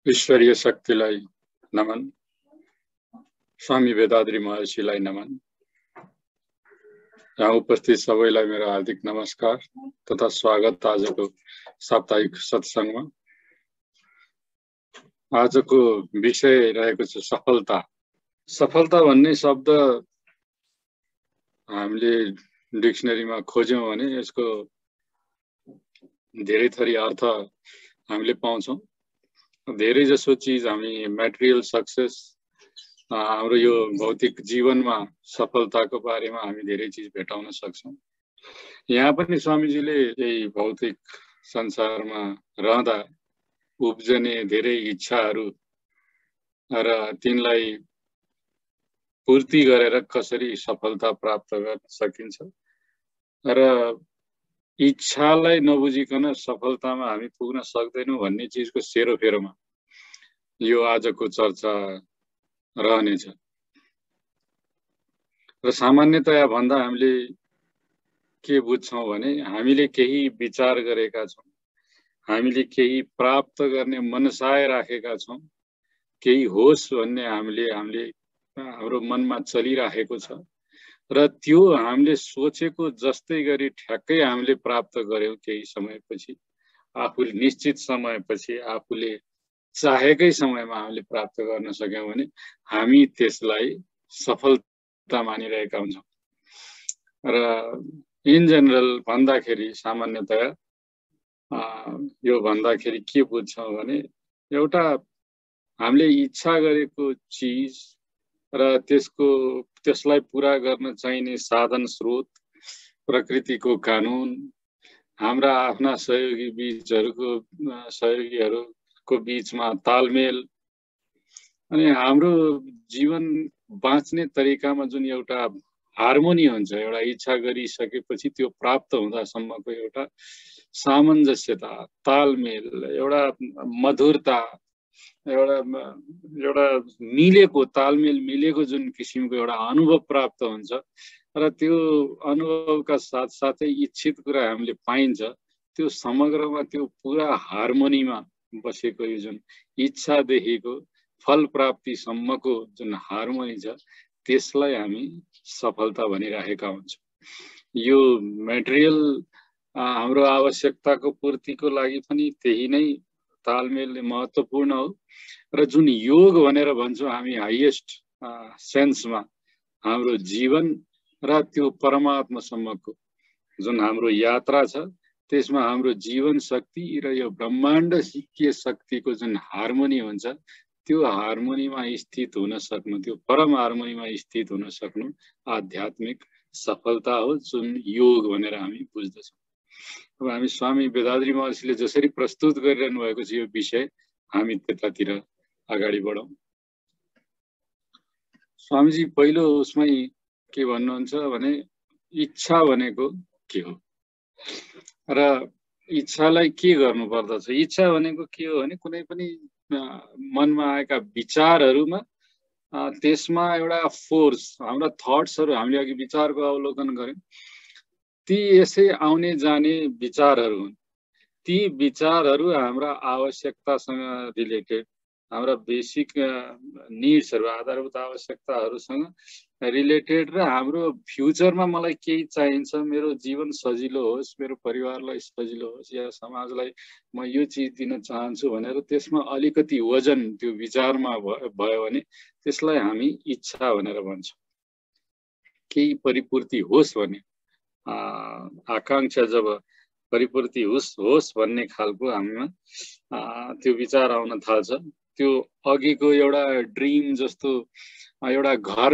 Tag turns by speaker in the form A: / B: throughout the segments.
A: ईश्वरीय शक्तिलाई नमन, स्वामी वेदाद्री महर्षिलाई नमन। यहाँ उपस्थित सबैलाई मेरो हार्दिक नमस्कार तथा स्वागत आजको साप्ताहिक सत्संगमा। आजको विषय रहेको छ सफलता। सफलता भन्ने शब्द हामीले डिक्सनरीमा खोज्यौं भने यसको धेरै थरी अर्थ हामीले पाउँछौं। धेरै जसो चीज हामी मटेरियल सक्सेस, हाम्रो यो भौतिक जीवनमा सफलताको बारेमा हामी धेरै चीज भेटाउन सक्छौं। यहाँ पनि स्वामीजीले यही भौतिक संसारमा रहँदा उब्जने धेरै इच्छाहरू र तिनलाई पूर्ति गरेर कसरी सफलता प्राप्त गर्न सकिन्छ र इच्छालाई नबुझिकन सफलतामा हामी पुग्न सक्दैनौं भन्ने चीजको सेरोफेरोमा यो आजको चर्चा रहनेछ। र सामान्यतया भन्दा हामीले के बुझ्छौं भने हामीले केही विचार गरेका छौं, हामीले केही प्राप्त गर्ने मनसाय राखेका छौं, केही होस् भन्ने हामीले हाम्रो मनमा चलिराखेको छ र त्यो हामीले सोचेको जस्तै गरी ठ्याक्कै हामीले प्राप्त गर्यौं। केही समयपछि, आफूले निश्चित समयपछि, आफूले चाहेकै समयमा हामीले प्राप्त गर्न सक्यौं भने हामी त्यसलाई सफलता मानिरहेका हुन्छौं। र इन जनरल भन्दाखेरि सामान्यतया यो भन्दाखेरि के बुझ्छौं भने एउटा हामीले इच्छा गरेको चीज र त्यसलाई पूरा गर्न चाहिने साधन स्रोत, प्रकृतिको कानून, हाम्रा आफ्ना सहयोगीहरूको बीचमा तालमेल अनि हाम्रो जीवन बाँच्ने तरिकामा जुन एउटा हार्मोनी हुन्छ, एउटा इच्छा गरिसकेपछि त्यो प्राप्त हुँदासम्मको एउटा सामञ्जस्यता, तालमेल, एउटा मधुरता, एउटा मिलेको तालमेल मिलेको जुन किसिमको एउटा अनुभव प्राप्त हुन्छ र त्यो अनुभवका साथसाथै इच्छित कुरा हामीले पाइन्छ, त्यो समग्रमा त्यो पुरा हार्मोनीमा बसेको यो जुन इच्छादेखिको फल प्राप्तिसम्मको जुन हार्मोनी छ त्यसलाई हामी सफलता भनिरहेका हुन्छौं। यो मेटेरियल हाम्रो आवश्यकताको पूर्तिको लागि पनि त्यही नै तालमेल महत्त्वपूर्ण हो र जुन योग भनेर भन्छौं हामी हाईएस्ट सेन्समा हाम्रो जीवन र त्यो परमात्मासम्मको जुन हाम्रो यात्रा छ त्यसमा हाम्रो जीवन शक्ति र यो ब्रह्माण्ड सिक्किय शक्तिको जुन हार्मोनी हुन्छ त्यो हार्मोनीमा स्थित हुन सक्नु, त्यो परम हार्मोनीमा स्थित हुन सक्नु आध्यात्मिक सफलता हो, जुन योग भनेर हामी बुझ्दछौं। अब हामी स्वामी वेदाद्री महर्षिले जसरी प्रस्तुत गरिरहनु भएको छ यो विषय, हामी त्यतातिर अगाडि बढौं। स्वामीजी पहिलो उसमै के भन्नुहुन्छ भने इच्छा भनेको के हो र इच्छालाई के गर्नु पर्दछ। इच्छा भनेको के हो भने कुनै पनि मनमा आएका विचारहरुमा त्यसमा एउटा फोर्स, हाम्रा थट्सहरु, हामीले अघि विचारको अवलोकन गर्यौं, ती यसै आउने जाने विचारहरु हुन्। ती विचारहरु हाम्रा आवश्यकतासँग रिलेटेड, हाम्रा बेसिक निड्सहरु, आधारभूत आवश्यकताहरुसँग रिलेटेड र हाम्रो फ्युचरमा मलाई केही चाहिन्छ, मेरो जीवन सजिलो होस्, मेरो परिवारलाई सजिलो होस् या समाजलाई म यो चीज दिन चाहन्छु भनेर त्यसमा अलिकति वजन त्यो विचारमा भयो भने त्यसलाई हामी इच्छा भनेर भन्छौं। केही परिपूर्ति होस् भन्ने आकांक्षा जब परिपूर्ति होस् भन्ने खालको हामीमा त्यो विचार आउन थाल्छ, त्यो अघिको एउटा ड्रिम जस्तो एउटा घर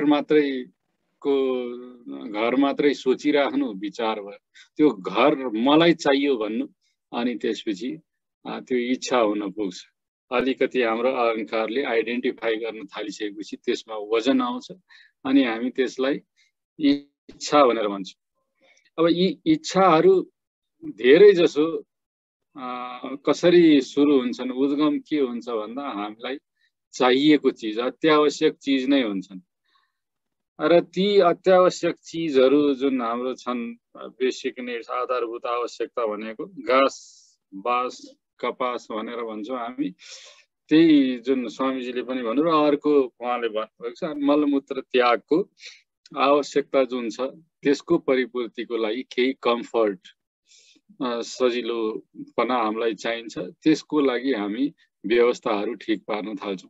A: मात्रै सोचिराख्नु विचार भयो, त्यो घर मलाई चाहियो भन्नु, अनि त्यसपछि त्यो इच्छा हुन पुग्छ। अलिकति हाम्रो अहंकारले आइडेन्टिफाई गर्न थालिसकेपछि त्यसमा वजन आउँछ अनि हामी त्यसलाई इच्छा भनेर भन्छौं। अब यी इच्छाहरू धेरै जसो कसरी सुरु हुन्छन्, उद्गम के हुन्छ भन्दा हामीलाई चाहिएको चीज, अत्यावश्यक चीज नै हुन्छन् र ती अत्यावश्यक चीजहरू जुन हाम्रो छन्, बेसिक निड्स, आधारभूत आवश्यकता भनेको घाँस, बाँस, कपास भनेर भन्छौं हामी, त्यही जुन स्वामीजीले पनि भन्नु र अर्को उहाँले भन्नुभएको छ मलमूत्र त्यागको आवश्यकता जुन छ त्यसको परिपूर्तिको लागि केही कम्फर्ट सजिलोपना हामीलाई चाहिन्छ, त्यसको लागि हामी व्यवस्थाहरू ठिक पार्न थाल्छौँ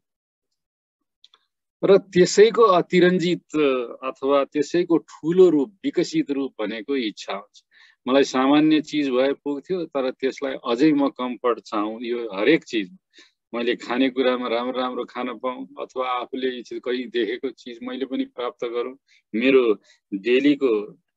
A: र त्यसैको अतिरञ्जित अथवा त्यसैको ठुलो रूप विकसित रूप भनेको इच्छा हुन्छ। मलाई सामान्य चिज भए पुग्थ्यो, तर त्यसलाई अझै म कम्फर्ट चाहँ। यो हरेक चिज मैले खानेकुरामा राम्रो राम्रो खान पाऊँ अथवा आफूले कहीँ देखेको चिज मैले पनि प्राप्त गरौँ, मेरो डेलीको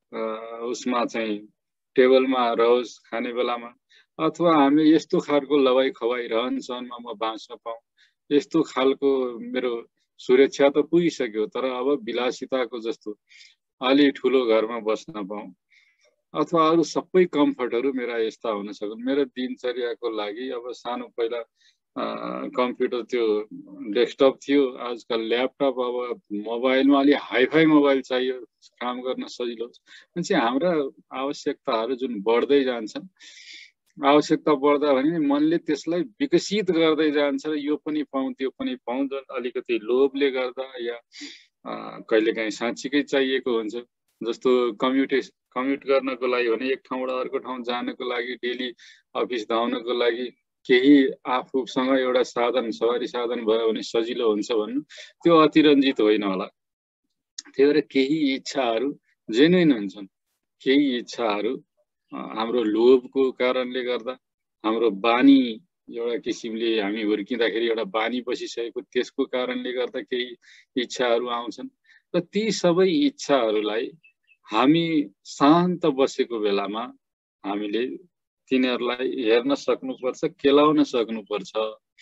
A: उसमा चाहिँ टेबलमा रहोस् खाने बेलामा, अथवा हामीले यस्तो खालको लवाई खवाई रहन सहनमा म बाँच्न पाऊँ, यस्तो खालको मेरो सुरक्षा त पुगिसक्यो, तर अब विलासिताको जस्तो अलि ठुलो घरमा बस्न पाऊँ अथवा अरू सबै कम्फर्टहरू मेरा यस्ता हुन सकुन्। मेरो दिनचर्याको लागि अब सानो पहिला कम्प्युटर त्यो डेस्कटप थियो, आजकल ल्यापटप, अब मोबाइलमा अलि हाइफाई मोबाइल चाहियो काम गर्न सजिलो हुन्छ। मान्छे हाम्रा आवश्यकताहरू जुन बढ्दै जान्छन्, आवश्यकता बढ्दा भने मनले त्यसलाई विकसित गर्दै जान्छ र यो पनि पाऊँ त्यो पनि पाऊँ, जुन अलिकति लोभले गर्दा या कहिलेकाहीँ साँच्चीकै चाहिएको हुन्छ। जस्तो कम्युट गर्नको लागि भने एक ठाउँबाट अर्को ठाउँ जानको लागि, डेली अफिस धाउनको लागि केही आफूसँग एउटा साधन, सवारी साधन भयो भने सजिलो हुन्छ भन्नु, त्यो अतिरञ्जित होइन होला। त्यही भएर केही इच्छाहरू जेन्युइन हुन्छन्, केही इच्छाहरू हाम्रो लोभको कारणले गर्दा, हाम्रो बानी एउटा किसिमले हामी हुर्किँदाखेरि एउटा बानी बसिसकेको त्यसको कारणले गर्दा केही इच्छाहरू आउँछन् र ती सबै इच्छाहरूलाई हामी शान्त बसेको बेलामा हामीले तिनीहरूलाई हेर्न सक्नुपर्छ, केलाउन सक्नुपर्छ।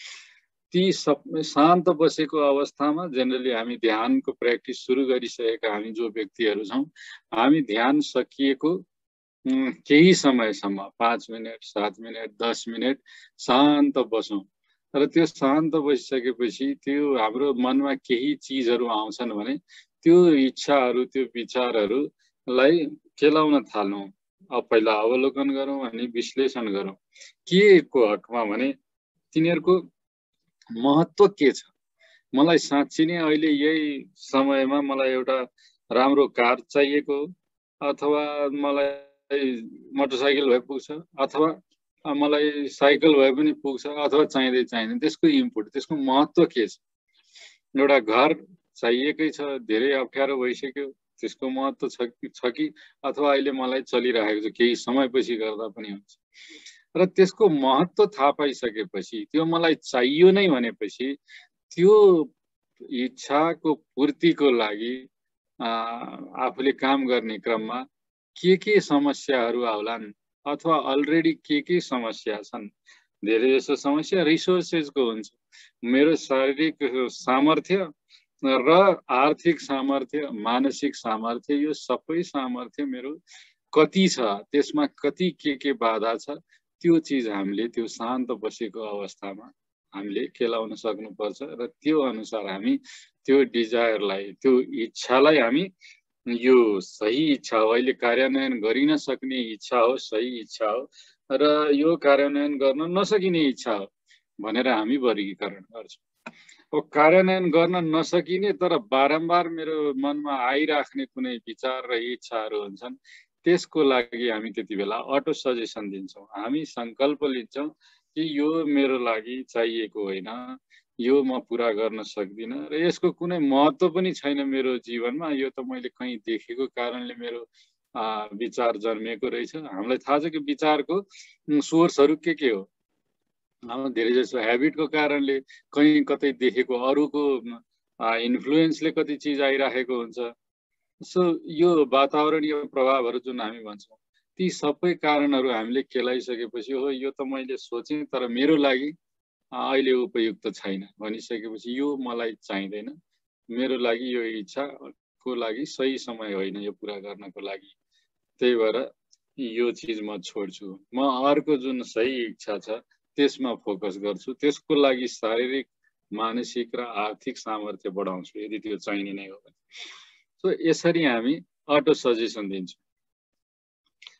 A: ती शान्त बसेको अवस्थामा जेनरली हामी ध्यानको प्र्याक्टिस सुरु गरिसकेका हामी जो व्यक्तिहरू छौँ, हामी ध्यान सकिएको केही समयसम्म 5 मिनट 7 मिनट 10 मिनट शान्त बसौँ र त्यो शान्त बसिसकेपछि त्यो हाम्रो मनमा केही चिजहरू आउँछन् भने त्यो इच्छाहरू, त्यो विचारहरूलाई केलाउन थाल्नु। अब पहिला अवलोकन गरौँ अनि विश्लेषण गरौँ के को हकमा भने तिनीहरूको महत्त्व के छ। मलाई साँच्ची नै अहिले यही समयमा मलाई एउटा राम्रो कार चाहिएको, अथवा मलाई मोटरसाइकल भए पुग्छ, अथवा मलाई साइकल भए पनि पुग्छ, अथवा चाहिँदै चाहिँदैन, त्यसको इम्पोर्ट, त्यसको महत्त्व के छ। एउटा घर चाहिएकै छ, धेरै अप्ठ्यारो भइसक्यो, त्यसको महत्त्व छ कि अथवा अहिले मलाई चलिरहेको छ, केही समयपछि गर्दा पनि हुन्छ। र त्यसको महत्त्व थाहा पाइसकेपछि त्यो मलाई चाहियो नै भनेपछि त्यो इच्छाको पूर्तिको लागि आफूले काम गर्ने क्रममा के समस्याहरू आउलान् अथवा अलरेडी के समस्या छन्। धेरै जसो समस्या रिसोर्सेसको हुन्छ। मेरो शारीरिक सामर्थ्य र आर्थिक सामर्थ्य, मानसिक सामर्थ्य, यो सबै सामर्थ्य मेरो कति छ, त्यसमा कति के बाधा छ, त्यो चिज हामीले त्यो शान्त बसेको अवस्थामा हामीले केलाउन सक्नुपर्छ र त्यो अनुसार हामी त्यो डिजायरलाई, त्यो इच्छालाई हामी यो सही इच्छा हो, अहिले कार्यान्वयन गरिन सक्ने इच्छा हो, सही इच्छा हो र यो कार्यान्वयन गर्न नसकिने इच्छा हो भनेर हामी वर्गीकरण गर्छौँ। अब कार्यान्वयन गर्न नसकिने तर बारम्बार मेरो मनमा आइराख्ने कुनै विचार र इच्छाहरू हुन्छन्, त्यसको लागि हामी त्यति बेला अटो सजेसन दिन्छौँ। हामी सङ्कल्प लिन्छौँ कि यो मेरो लागि चाहिएको होइन, यो म पुरा गर्न सक्दिनँ र यसको कुनै महत्त्व पनि छैन मेरो जीवनमा, यो त मैले कहीँ देखेको कारणले मेरो विचार जन्मिएको रहेछ। हामीलाई थाहा छ कि विचारको सोर्सहरू के हो। हाम्रो धेरै जसो ह्याबिटको कारणले कहीँ कतै देखेको, अरूको इन्फ्लुएन्सले कति चिज आइराखेको हुन्छ। सो यो वातावरणीय प्रभावहरू जुन हामी भन्छौँ, ती सबै कारणहरू हामीले केलाइसकेपछि हो यो त मैले सोचेँ तर मेरो लागि अहिले उपयुक्त छैन भनिसकेपछि यो मलाई चाहिँदैन, मेरो लागि यो इच्छाको लागि सही समय होइन यो पुरा गर्नको लागि, त्यही भएर यो चिज म छोड्छु, म अर्को जुन सही इच्छा छ त्यसमा फोकस गर्छु, त्यसको लागि शारीरिक, मानसिक र आर्थिक सामर्थ्य बढाउँछु यदि त्यो चाहिने नै हो भने। सो यसरी हामी अटो सजेसन दिन्छौँ।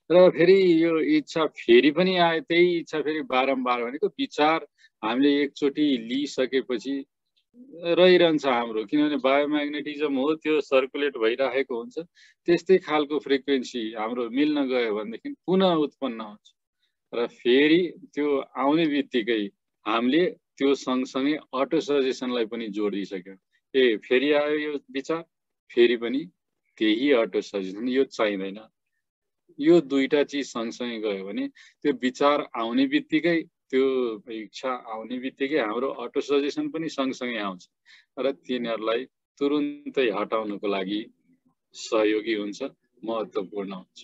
A: र फेरि यो इच्छा फेरि पनि आयो, त्यही इच्छा फेरि बारम्बार, भनेको विचार हामीले एकचोटि लिइसकेपछि रहिरहन्छ हाम्रो, किनभने बायोम्याग्नेटिजम हो, त्यो सर्कुलेट भइराखेको हुन्छ। त्यस्तै खालको फ्रिक्वेन्सी हाम्रो मिल्न गयो भनेदेखि पुनः उत्पन्न हुन्छ र फेरि त्यो आउने बित्तिकै हामीले त्यो सँगसँगै अटो सजेसनलाई पनि जोडिसक्यो। फेरि आयो यो विचार, फेरि पनि त्यही अटो सजेसन, यो चाहिँदैन। यो दुईटा चिज सँगसँगै गयो भने त्यो विचार आउने बित्तिकै, त्यो इच्छा आउने बित्तिकै हाम्रो अटो सजेसन पनि सँगसँगै आउँछ र तिनीहरूलाई तुरुन्तै हटाउनको लागि सहयोगी हुन्छ, महत्त्वपूर्ण हुन्छ।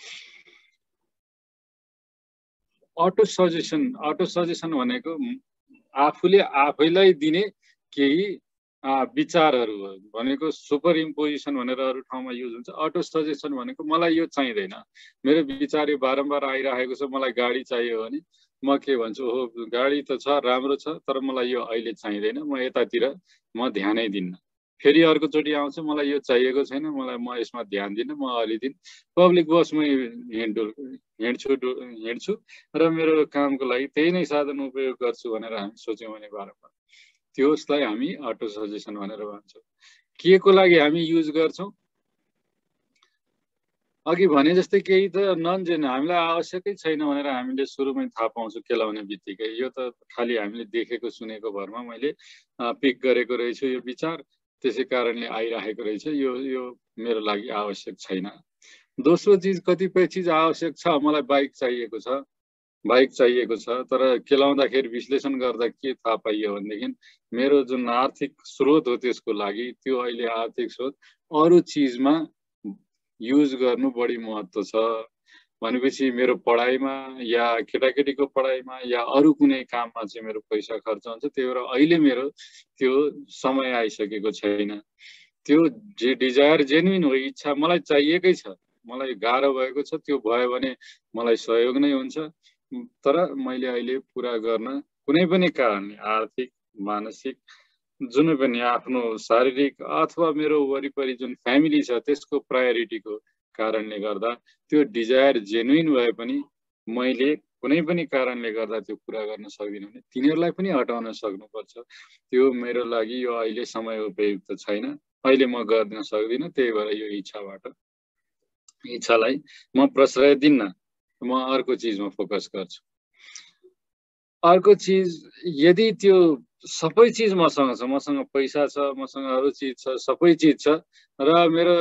A: अटो सजेसन भनेको आफूले आफैलाई दिने केही विचारहरू हो, भनेको सुपर इम्पोजिसन भनेर अरू ठाउँमा युज हुन्छ। अटो सजेसन भनेको मलाई यो चाहिँदैन, मेरो विचार यो बारम्बार आइरहेको छ, मलाई गाडी चाहियो भने म के भन्छु, ओहो गाडी त छ, राम्रो छ, तर मलाई यो अहिले चाहिँदैन, म यतातिर म ध्यानै दिन्न। फेरि अर्कोचोटि आउँछ, मलाई यो चाहिएको छैन, म यसमा ध्यान दिन्न, म अलि दिन पब्लिक बसमै हिँड्छु र मेरो कामको लागि त्यही नै साधन उपयोग गर्छु भनेर हामी सोच्यौँ भने बारम्बार त्यसलाई हामी अटो सजेसन भनेर भन्छौँ। के को लागि हामी युज गर्छौँ? अघि भने जस्तै केही त हामीलाई आवश्यकै छैन भनेर हामीले सुरुमै थाहा पाउँछौँ केलाउने बित्तिकै। यो त खालि हामीले देखेको सुनेको भरमा मैले पिक गरेको रहेछु यो विचार, त्यसै कारणले आइरहेको रहेछ, यो मेरो लागि आवश्यक छैन। दोस्रो चिज, कतिपय चिज आवश्यक छ, मलाई बाइक चाहिएको छ, तर केलाउँदाखेरि विश्लेषण गर्दा के थाहा पाइयो भनेदेखि मेरो जुन आर्थिक स्रोत हो त्यसको लागि, त्यो अहिले आर्थिक स्रोत अरू चिजमा युज गर्नु बढी महत्त्व छ भनेपछि मेरो पढाइमा या केटाकेटीको पढाइमा या अरू कुनै काममा चाहिँ मेरो पैसा खर्च हुन्छ। त्यही भएर अहिले मेरो त्यो समय आइसकेको छैन। त्यो जे डिजायर जेन्युइन हो, इच्छा मलाई चाहिएकै छ, मलाई गाह्रो भएको छ, त्यो भयो भने मलाई सहयोग नै हुन्छ। तर मैले अहिले पुरा गर्न कुनै पनि कारणले, आर्थिक, मानसिक, जुनै पनि आफ्नो शारीरिक अथवा मेरो वरिपरि जुन फ्यामिली छ त्यसको प्रायोरिटीको कारणले गर्दा त्यो डिजायर जेन्युइन भए पनि मैले कुनै पनि कारणले गर्दा त्यो पुरा गर्न सक्दिनँ भने तिनीहरूलाई पनि हटाउन सक्नुपर्छ। त्यो मेरो लागि यो अहिले समय उपयुक्त छैन, अहिले म गर्न सक्दिनँ, त्यही भएर यो इच्छालाई म प्रश्रय दिन्न, म अर्को चिजमा फोकस गर्छु। अर्को चिज, यदि त्यो सबै चिज मसँग छ, मसँग पैसा छ, मसँग अरू चिज छ, सबै चिज छ र मेरो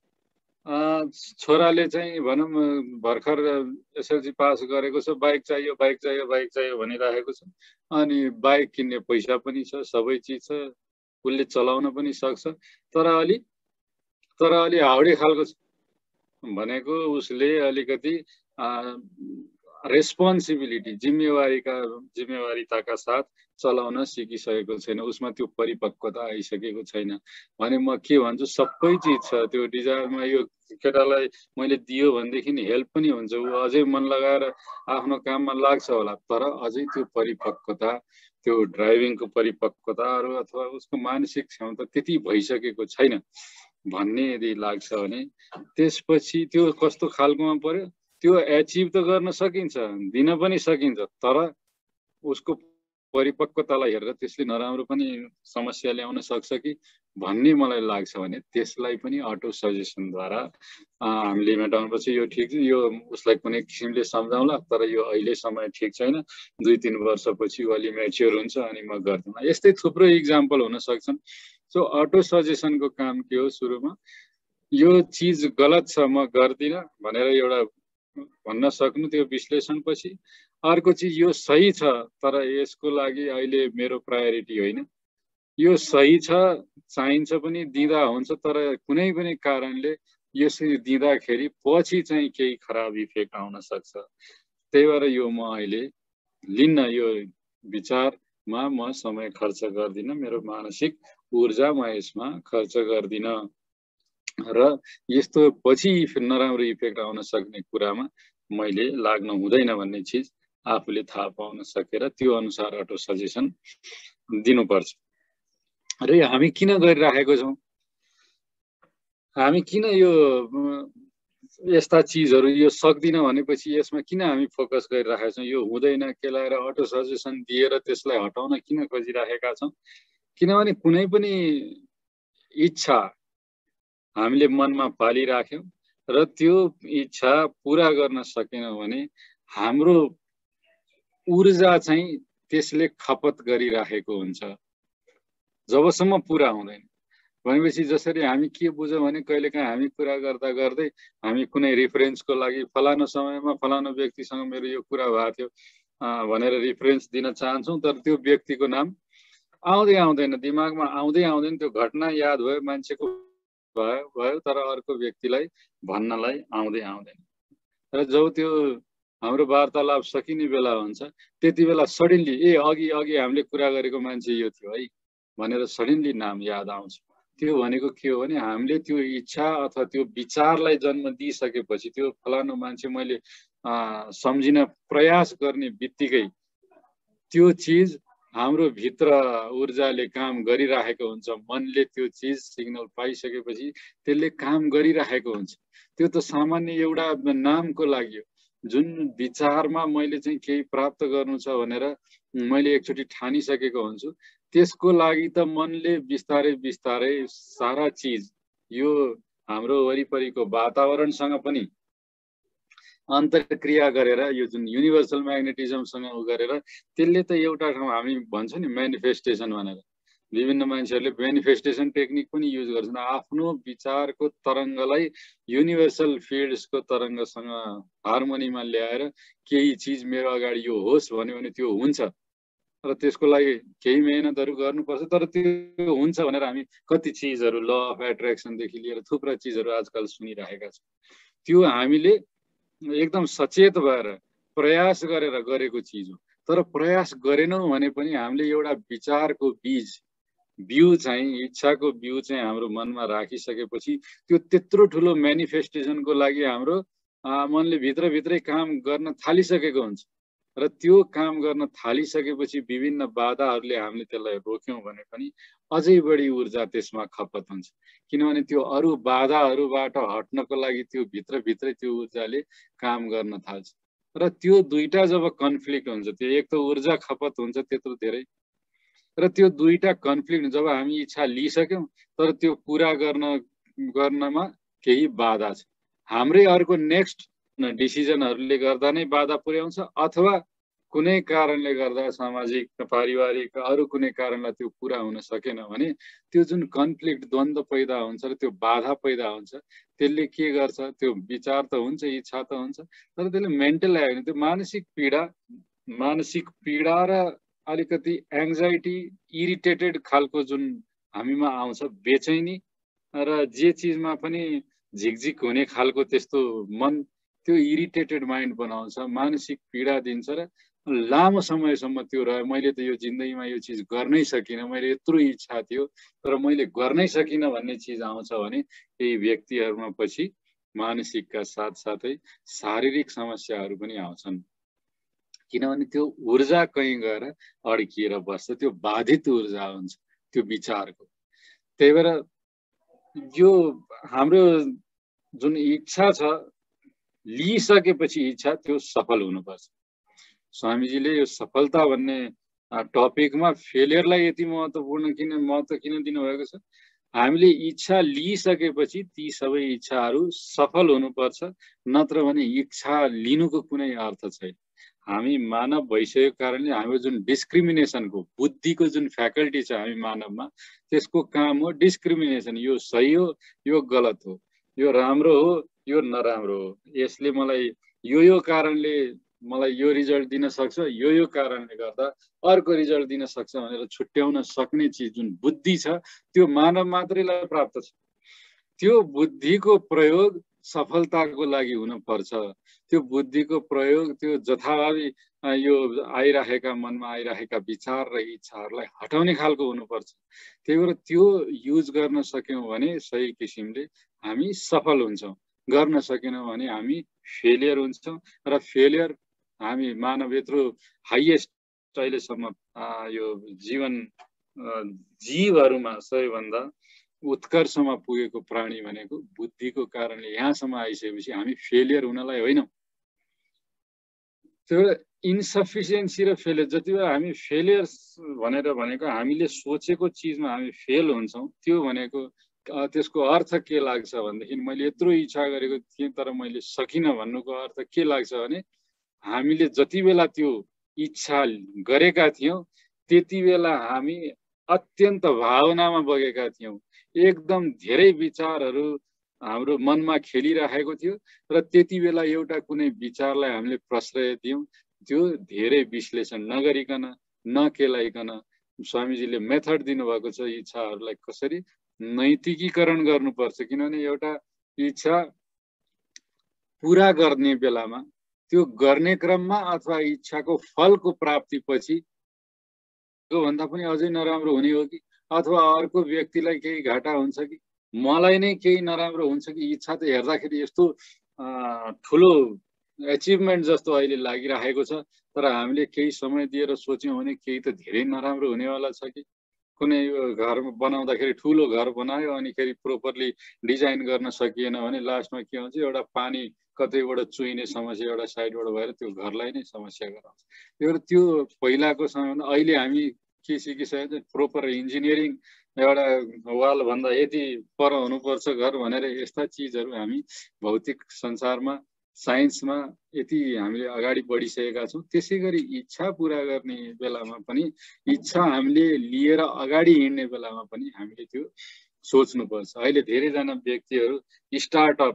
A: छोराले चाहिँ भनौँ भर्खर एसएलसी पास गरेको छ, बाइक चाहियो भनिरहेको छ, अनि बाइक किन्ने पैसा पनि छ, सबै चिज छ, उसले चलाउन पनि सक्छ, तर अलि हाउडे खालको छ, भनेको उसले अलिकति रेस्पोन्सिबिलिटी, जिम्मेवारीताका साथ चलाउन सिकिसकेको छैन, उसमा त्यो परिपक्वता आइसकेको छैन भने म के भन्छु, सबै चिज छ, त्यो डिजायरमा यो केटालाई मैले दियो भनेदेखि हेल्प पनि हुन्छ, ऊ अझै मन लगाएर आफ्नो काममा लाग्छ होला, तर अझै त्यो परिपक्वता, त्यो ड्राइभिङको परिपक्वताहरू अथवा उसको मानसिक क्षमता त्यति भइसकेको छैन भन्ने यदि लाग्छ भने त्यसपछि त्यो कस्तो खालकोमा पर्यो, त्यो एचिभ त गर्न सकिन्छ, दिन पनि सकिन्छ, तर उसको परिपक्वतालाई हेरेर त्यसले नराम्रो पनि समस्या ल्याउन सक्छ कि भन्ने मलाई लाग्छ भने त्यसलाई पनि अटो सजेसनद्वारा हामीले मेटाउनुपर्छ। यो ठिक, यो उसलाई कुनै किसिमले सम्झाउला, तर यो अहिले समय ठिक छैन, 2-3 वर्षपछि अलि म्याच्योर हुन्छ अनि म गर्दिनँ। यस्तै थुप्रो इक्जाम्पल हुन सक्छन्। सो अटो सजेसनको काम के हो, सुरुमा यो चिज गलत छ, म गर्दिनँ भनेर एउटा भन्न सक्नु, त्यो विश्लेषणपछि। अर्को चिज, यो सही छ तर यसको लागि अहिले मेरो प्रायोरिटी होइन, यो सही छ, चाहिन्छ पनि, दिँदा हुन्छ, तर कुनै पनि कारणले यसरी दिँदाखेरि पछि चाहिँ केही खराब इफेक्ट आउन सक्छ, त्यही भएर यो म अहिले लिन्न, यो विचारमा म समय खर्च गर्दिनँ, मेरो मानसिक ऊर्जा म यसमा खर्च गर्दिनँ र यस्तो पछि नराम्रो इफेक्ट आउन सक्ने कुरामा मैले लाग्न हुँदैन भन्ने चिज आफूले थाहा पाउन सकेर त्यो अनुसार अटो सजेसन दिनुपर्छ। र हामी किन गरिराखेको छौँ, हामी किन यो यस्ता चिजहरू यो सक्दिन भनेपछि यसमा किन हामी फोकस गरिरहेका छौँ, यो हुँदैन केलाएर अटो सजेसन दिएर त्यसलाई हटाउन किन खोजिरहेका छौँ? किनभने कुनै पनि इच्छा हामीले मनमा पालिराख्यौँ र त्यो इच्छा पुरा गर्न सकेनौँ भने हाम्रो ऊर्जा चाहिँ त्यसले खपत गरिराखेको हुन्छ जबसम्म पुरा हुँदैन। भनेपछि जसरी हामी के बुझौँ भने कहिलेकाहीँ हामी कुरा गर्दा गर्दै हामी कुनै रिफरेन्सको लागि फलानु समयमा फलानु व्यक्तिसँग मेरो यो कुरा भएको थियो भनेर रिफरेन्स दिन चाहन्छौँ, तर त्यो व्यक्तिको नाम आउँदै आउँदैन, दिमागमा आउँदै आउँदैन। त्यो घटना याद भयो, मान्छेको भयो, तर अर्को व्यक्तिलाई भन्नलाई आउँदै आउँदैन। र जब त्यो हाम्रो वार्तालाप सकिने बेला हुन्छ त्यति बेला सडनली अघि हामीले कुरा गरेको मान्छे यो थियो है भनेर सडनली नाम याद आउँछ। त्यो भनेको के हो भने हामीले त्यो इच्छा अथवा त्यो विचारलाई जन्म दिइसकेपछि त्यो फलानु मान्छे मैले सम्झिन प्रयास गर्ने बित्तिकै त्यो चिज हाम्रो भित्र ऊर्जाले काम गरिरहेको हुन्छ। मनले त्यो चिज सिग्नल पाइसकेपछि त्यसले काम गरिरहेको हुन्छ। त्यो त सामान्य एउटा नामको लागि हो। जुन विचारमा मैले चाहिँ केही प्राप्त गर्नु छ भनेर मैले एकचोटि ठानिसकेको हुन्छु, त्यसको लागि त मनले बिस्तारै बिस्तारै सारा चिज यो हाम्रो वरिपरिको वातावरणसँग पनि अन्तर्क्रिया गरेर यो जुन युनिभर्सल म्याग्नेटिजमसँग उ गरेर त्यसले त एउटा ठाउँ हामी भन्छ नि म्यानिफेस्टेसन भनेर, विभिन्न मान्छेहरूले म्यानिफेस्टेसन टेक्निक पनि युज गर्छन्। आफ्नो विचारको तरङ्गलाई युनिभर्सल फिल्ड्सको तरङ्गसँग हार्मोनीमा ल्याएर केही चिज मेरो अगाडि यो होस् भन्यो भने त्यो हुन्छ र त्यसको लागि केही मेहनतहरू गर्नुपर्छ, तर त्यो हुन्छ भनेर हामी कति चिजहरू ल अफ एट्र्याक्सनदेखि लिएर थुप्रा चिजहरू आजकल सुनिरहेका छौँ। त्यो हामीले एकदम सचेत भएर प्रयास गरेर गरेको चिज हो। तर प्रयास गरेनौँ भने पनि हामीले एउटा विचारको बिउ चाहिँ इच्छाको बिउ चाहिँ हाम्रो मनमा राखिसकेपछि त्यो त्यत्रो ठुलो म्यानिफेस्टेसनको लागि हाम्रो मनले भित्रभित्रै काम गर्न थालिसकेको हुन्छ र त्यो काम गर्न थालिसकेपछि विभिन्न बाधाहरूले हामीले त्यसलाई रोक्यौँ भने पनि अझै बढी ऊर्जा त्यसमा खपत हुन्छ। किनभने त्यो अरू बाधाहरूबाट हट्नको लागि त्यो भित्रभित्रै त्यो ऊर्जाले काम गर्न थाल्छ र त्यो दुईटा जब कन्फ्लिक्ट हुन्छ, त्यो एक त ऊर्जा खपत हुन्छ त्यत्रो धेरै र त्यो दुईटा कन्फ्लिक्ट जब हामी इच्छा लिइसक्यौँ तर त्यो पुरा गर्नमा केही बाधा छ, हाम्रै अर्को नेक्स्ट डिसिजनहरूले गर्दा नै बाधा पुर्याउँछ अथवा कुनै कारणले गर्दा सामाजिक पारिवारिक अरू कुनै कारणले त्यो पुरा हुन सकेन भने त्यो जुन कन्फ्लिक्ट द्वन्द्व पैदा हुन्छ र त्यो बाधा पैदा हुन्छ त्यसले के गर्छ, त्यो विचार त हुन्छ, इच्छा त हुन्छ, तर त्यसले मेन्टल आयो त्यो मानसिक पीडा र अलिकति एङ्जाइटी इरिटेटेड खालको जुन हामीमा आउँछ बेचैनी र जे चिजमा पनि झिकझिक हुने खालको त्यस्तो मन, त्यो इरिटेटेड माइन्ड बनाउँछ, मानसिक पीडा दिन्छ र लामो समयसम्म त्यो रह्यो। मैले त यो जिन्दगीमा यो चिज गर्नै सकिनँ, मैले यत्रो इच्छा थियो तर मैले गर्नै सकिनँ भन्ने चिज आउँछ भने केही व्यक्तिहरूमा पछि मानसिकका साथसाथै शारीरिक समस्याहरू पनि आउँछन्। किनभने त्यो ऊर्जा कहीँ गएर अड्किएर बस्छ, त्यो बाधित ऊर्जा हुन्छ त्यो विचारको। त्यही भएर यो हाम्रो जुन इच्छा छ लिइसकेपछि इच्छा त्यो सफल हुनुपर्छ। स्वामीजीले यो सफलता भन्ने टपिकमा फेलियरलाई यति महत्त्व किन दिनुभएको छ? हामीले इच्छा लिइसकेपछि ती सबै इच्छाहरू सफल हुनुपर्छ, नत्र भने इच्छा लिनुको कुनै अर्थ छैन। हामी मानव भइसकेको कारणले हाम्रो जुन डिस्क्रिमिनेसनको बुद्धिको जुन फ्याकल्टी छ हामी मानवमा, त्यसको काम हो डिस्क्रिमिनेसन। यो सही हो, यो गलत हो, यो राम्रो हो, यो नराम्रो हो, यसले मलाई यो कारणले मलाई यो रिजल्ट दिन सक्छ, यो कारणले गर्दा अर्को रिजल्ट दिन सक्छ भनेर छुट्याउन सक्ने चिज जुन बुद्धि छ त्यो मानव मात्रैलाई प्राप्त छ। त्यो बुद्धिको प्रयोग सफलताको लागि हुनुपर्छ। त्यो बुद्धिको प्रयोग त्यो जथाभावी यो आइरहेका मनमा आइरहेका विचार र इच्छाहरूलाई हटाउने खालको हुनुपर्छ। त्यही भएर त्यो युज गर्न सक्यौँ भने सही किसिमले हामी सफल हुन्छौँ, गर्न सकेनौँ भने हामी फेलियर हुन्छौँ र फेलियर हामी मानव यत्रो हाइएस्ट अहिलेसम्म यो जीवहरूमा सबैभन्दा उत्कर्षमा पुगेको प्राणी भनेको बुद्धिको कारणले यहाँसम्म आइसकेपछि हामी फेलियर हुनलाई होइनौँ। त्यो इन्सफिसियन्सी र फेलियर, जति बेला हामी फेलियर भनेर भनेको हामीले सोचेको चिजमा हामी फेल हुन्छौँ, त्यो भनेको त्यसको अर्थ के लाग्छ भनेदेखि मैले यत्रो इच्छा गरेको थिएँ तर मैले सकिनँ भन्नुको अर्थ के लाग्छ भने हामीले जति बेला त्यो इच्छा गरेका थियौँ त्यति बेला हामी अत्यन्त भावनामा बगेका थियौँ, एकदम धेरै विचारहरू हाम्रो मनमा खेलिरहेको थियो र त्यति बेला एउटा कुनै विचारलाई हामीले प्रश्रय दियौँ, त्यो धेरै विश्लेषण नगरिकन नकेलाइकन स्वामीजीले मेथड दिनुभएको छ इच्छाहरूलाई कसरी नैतिकीकरण गर्नुपर्छ। किनभने एउटा इच्छा पुरा गर्ने बेलामा त्यो गर्ने क्रममा अथवा इच्छाको फलको प्राप्तिपछि भन्दा पनि अझै नराम्रो हुने हो कि अथवा अर्को व्यक्तिलाई केही घाटा हुन्छ कि मलाई नै केही नराम्रो हुन्छ कि। इच्छा त हेर्दाखेरि यस्तो ठुलो एचिभमेन्ट जस्तो अहिले लागिरहेको छ, तर हामीले केही समय दिएर सोच्यौँ भने केही त धेरै नराम्रो हुनेवाला छ कि। कुनै घर बनाउँदाखेरि ठुलो घर बनायो अनिखेरि प्रोपरली डिजाइन गर्न सकिएन भने लास्टमा के हुन्छ, एउटा पानी कतैबाट चुइने समस्या एउटा साइडबाट भएर त्यो घरलाई नै समस्या गराउँछ। त्यो पहिलाको समयमा अहिले हामी के सिकिसकेको छ, प्रोपर इन्जिनियरिङ एउटा वाल भन्दा यति पर हुनुपर्छ घर भनेर यस्ता चिजहरू हामी भौतिक संसारमा साइन्समा यति हामीले अगाडि बढिसकेका छौँ। त्यसै गरी इच्छा पुरा गर्ने बेलामा पनि इच्छा हामीले लिएर अगाडि हिँड्ने बेलामा पनि हामीले त्यो सोच्नुपर्छ। अहिले धेरैजना व्यक्तिहरू स्टार्टअप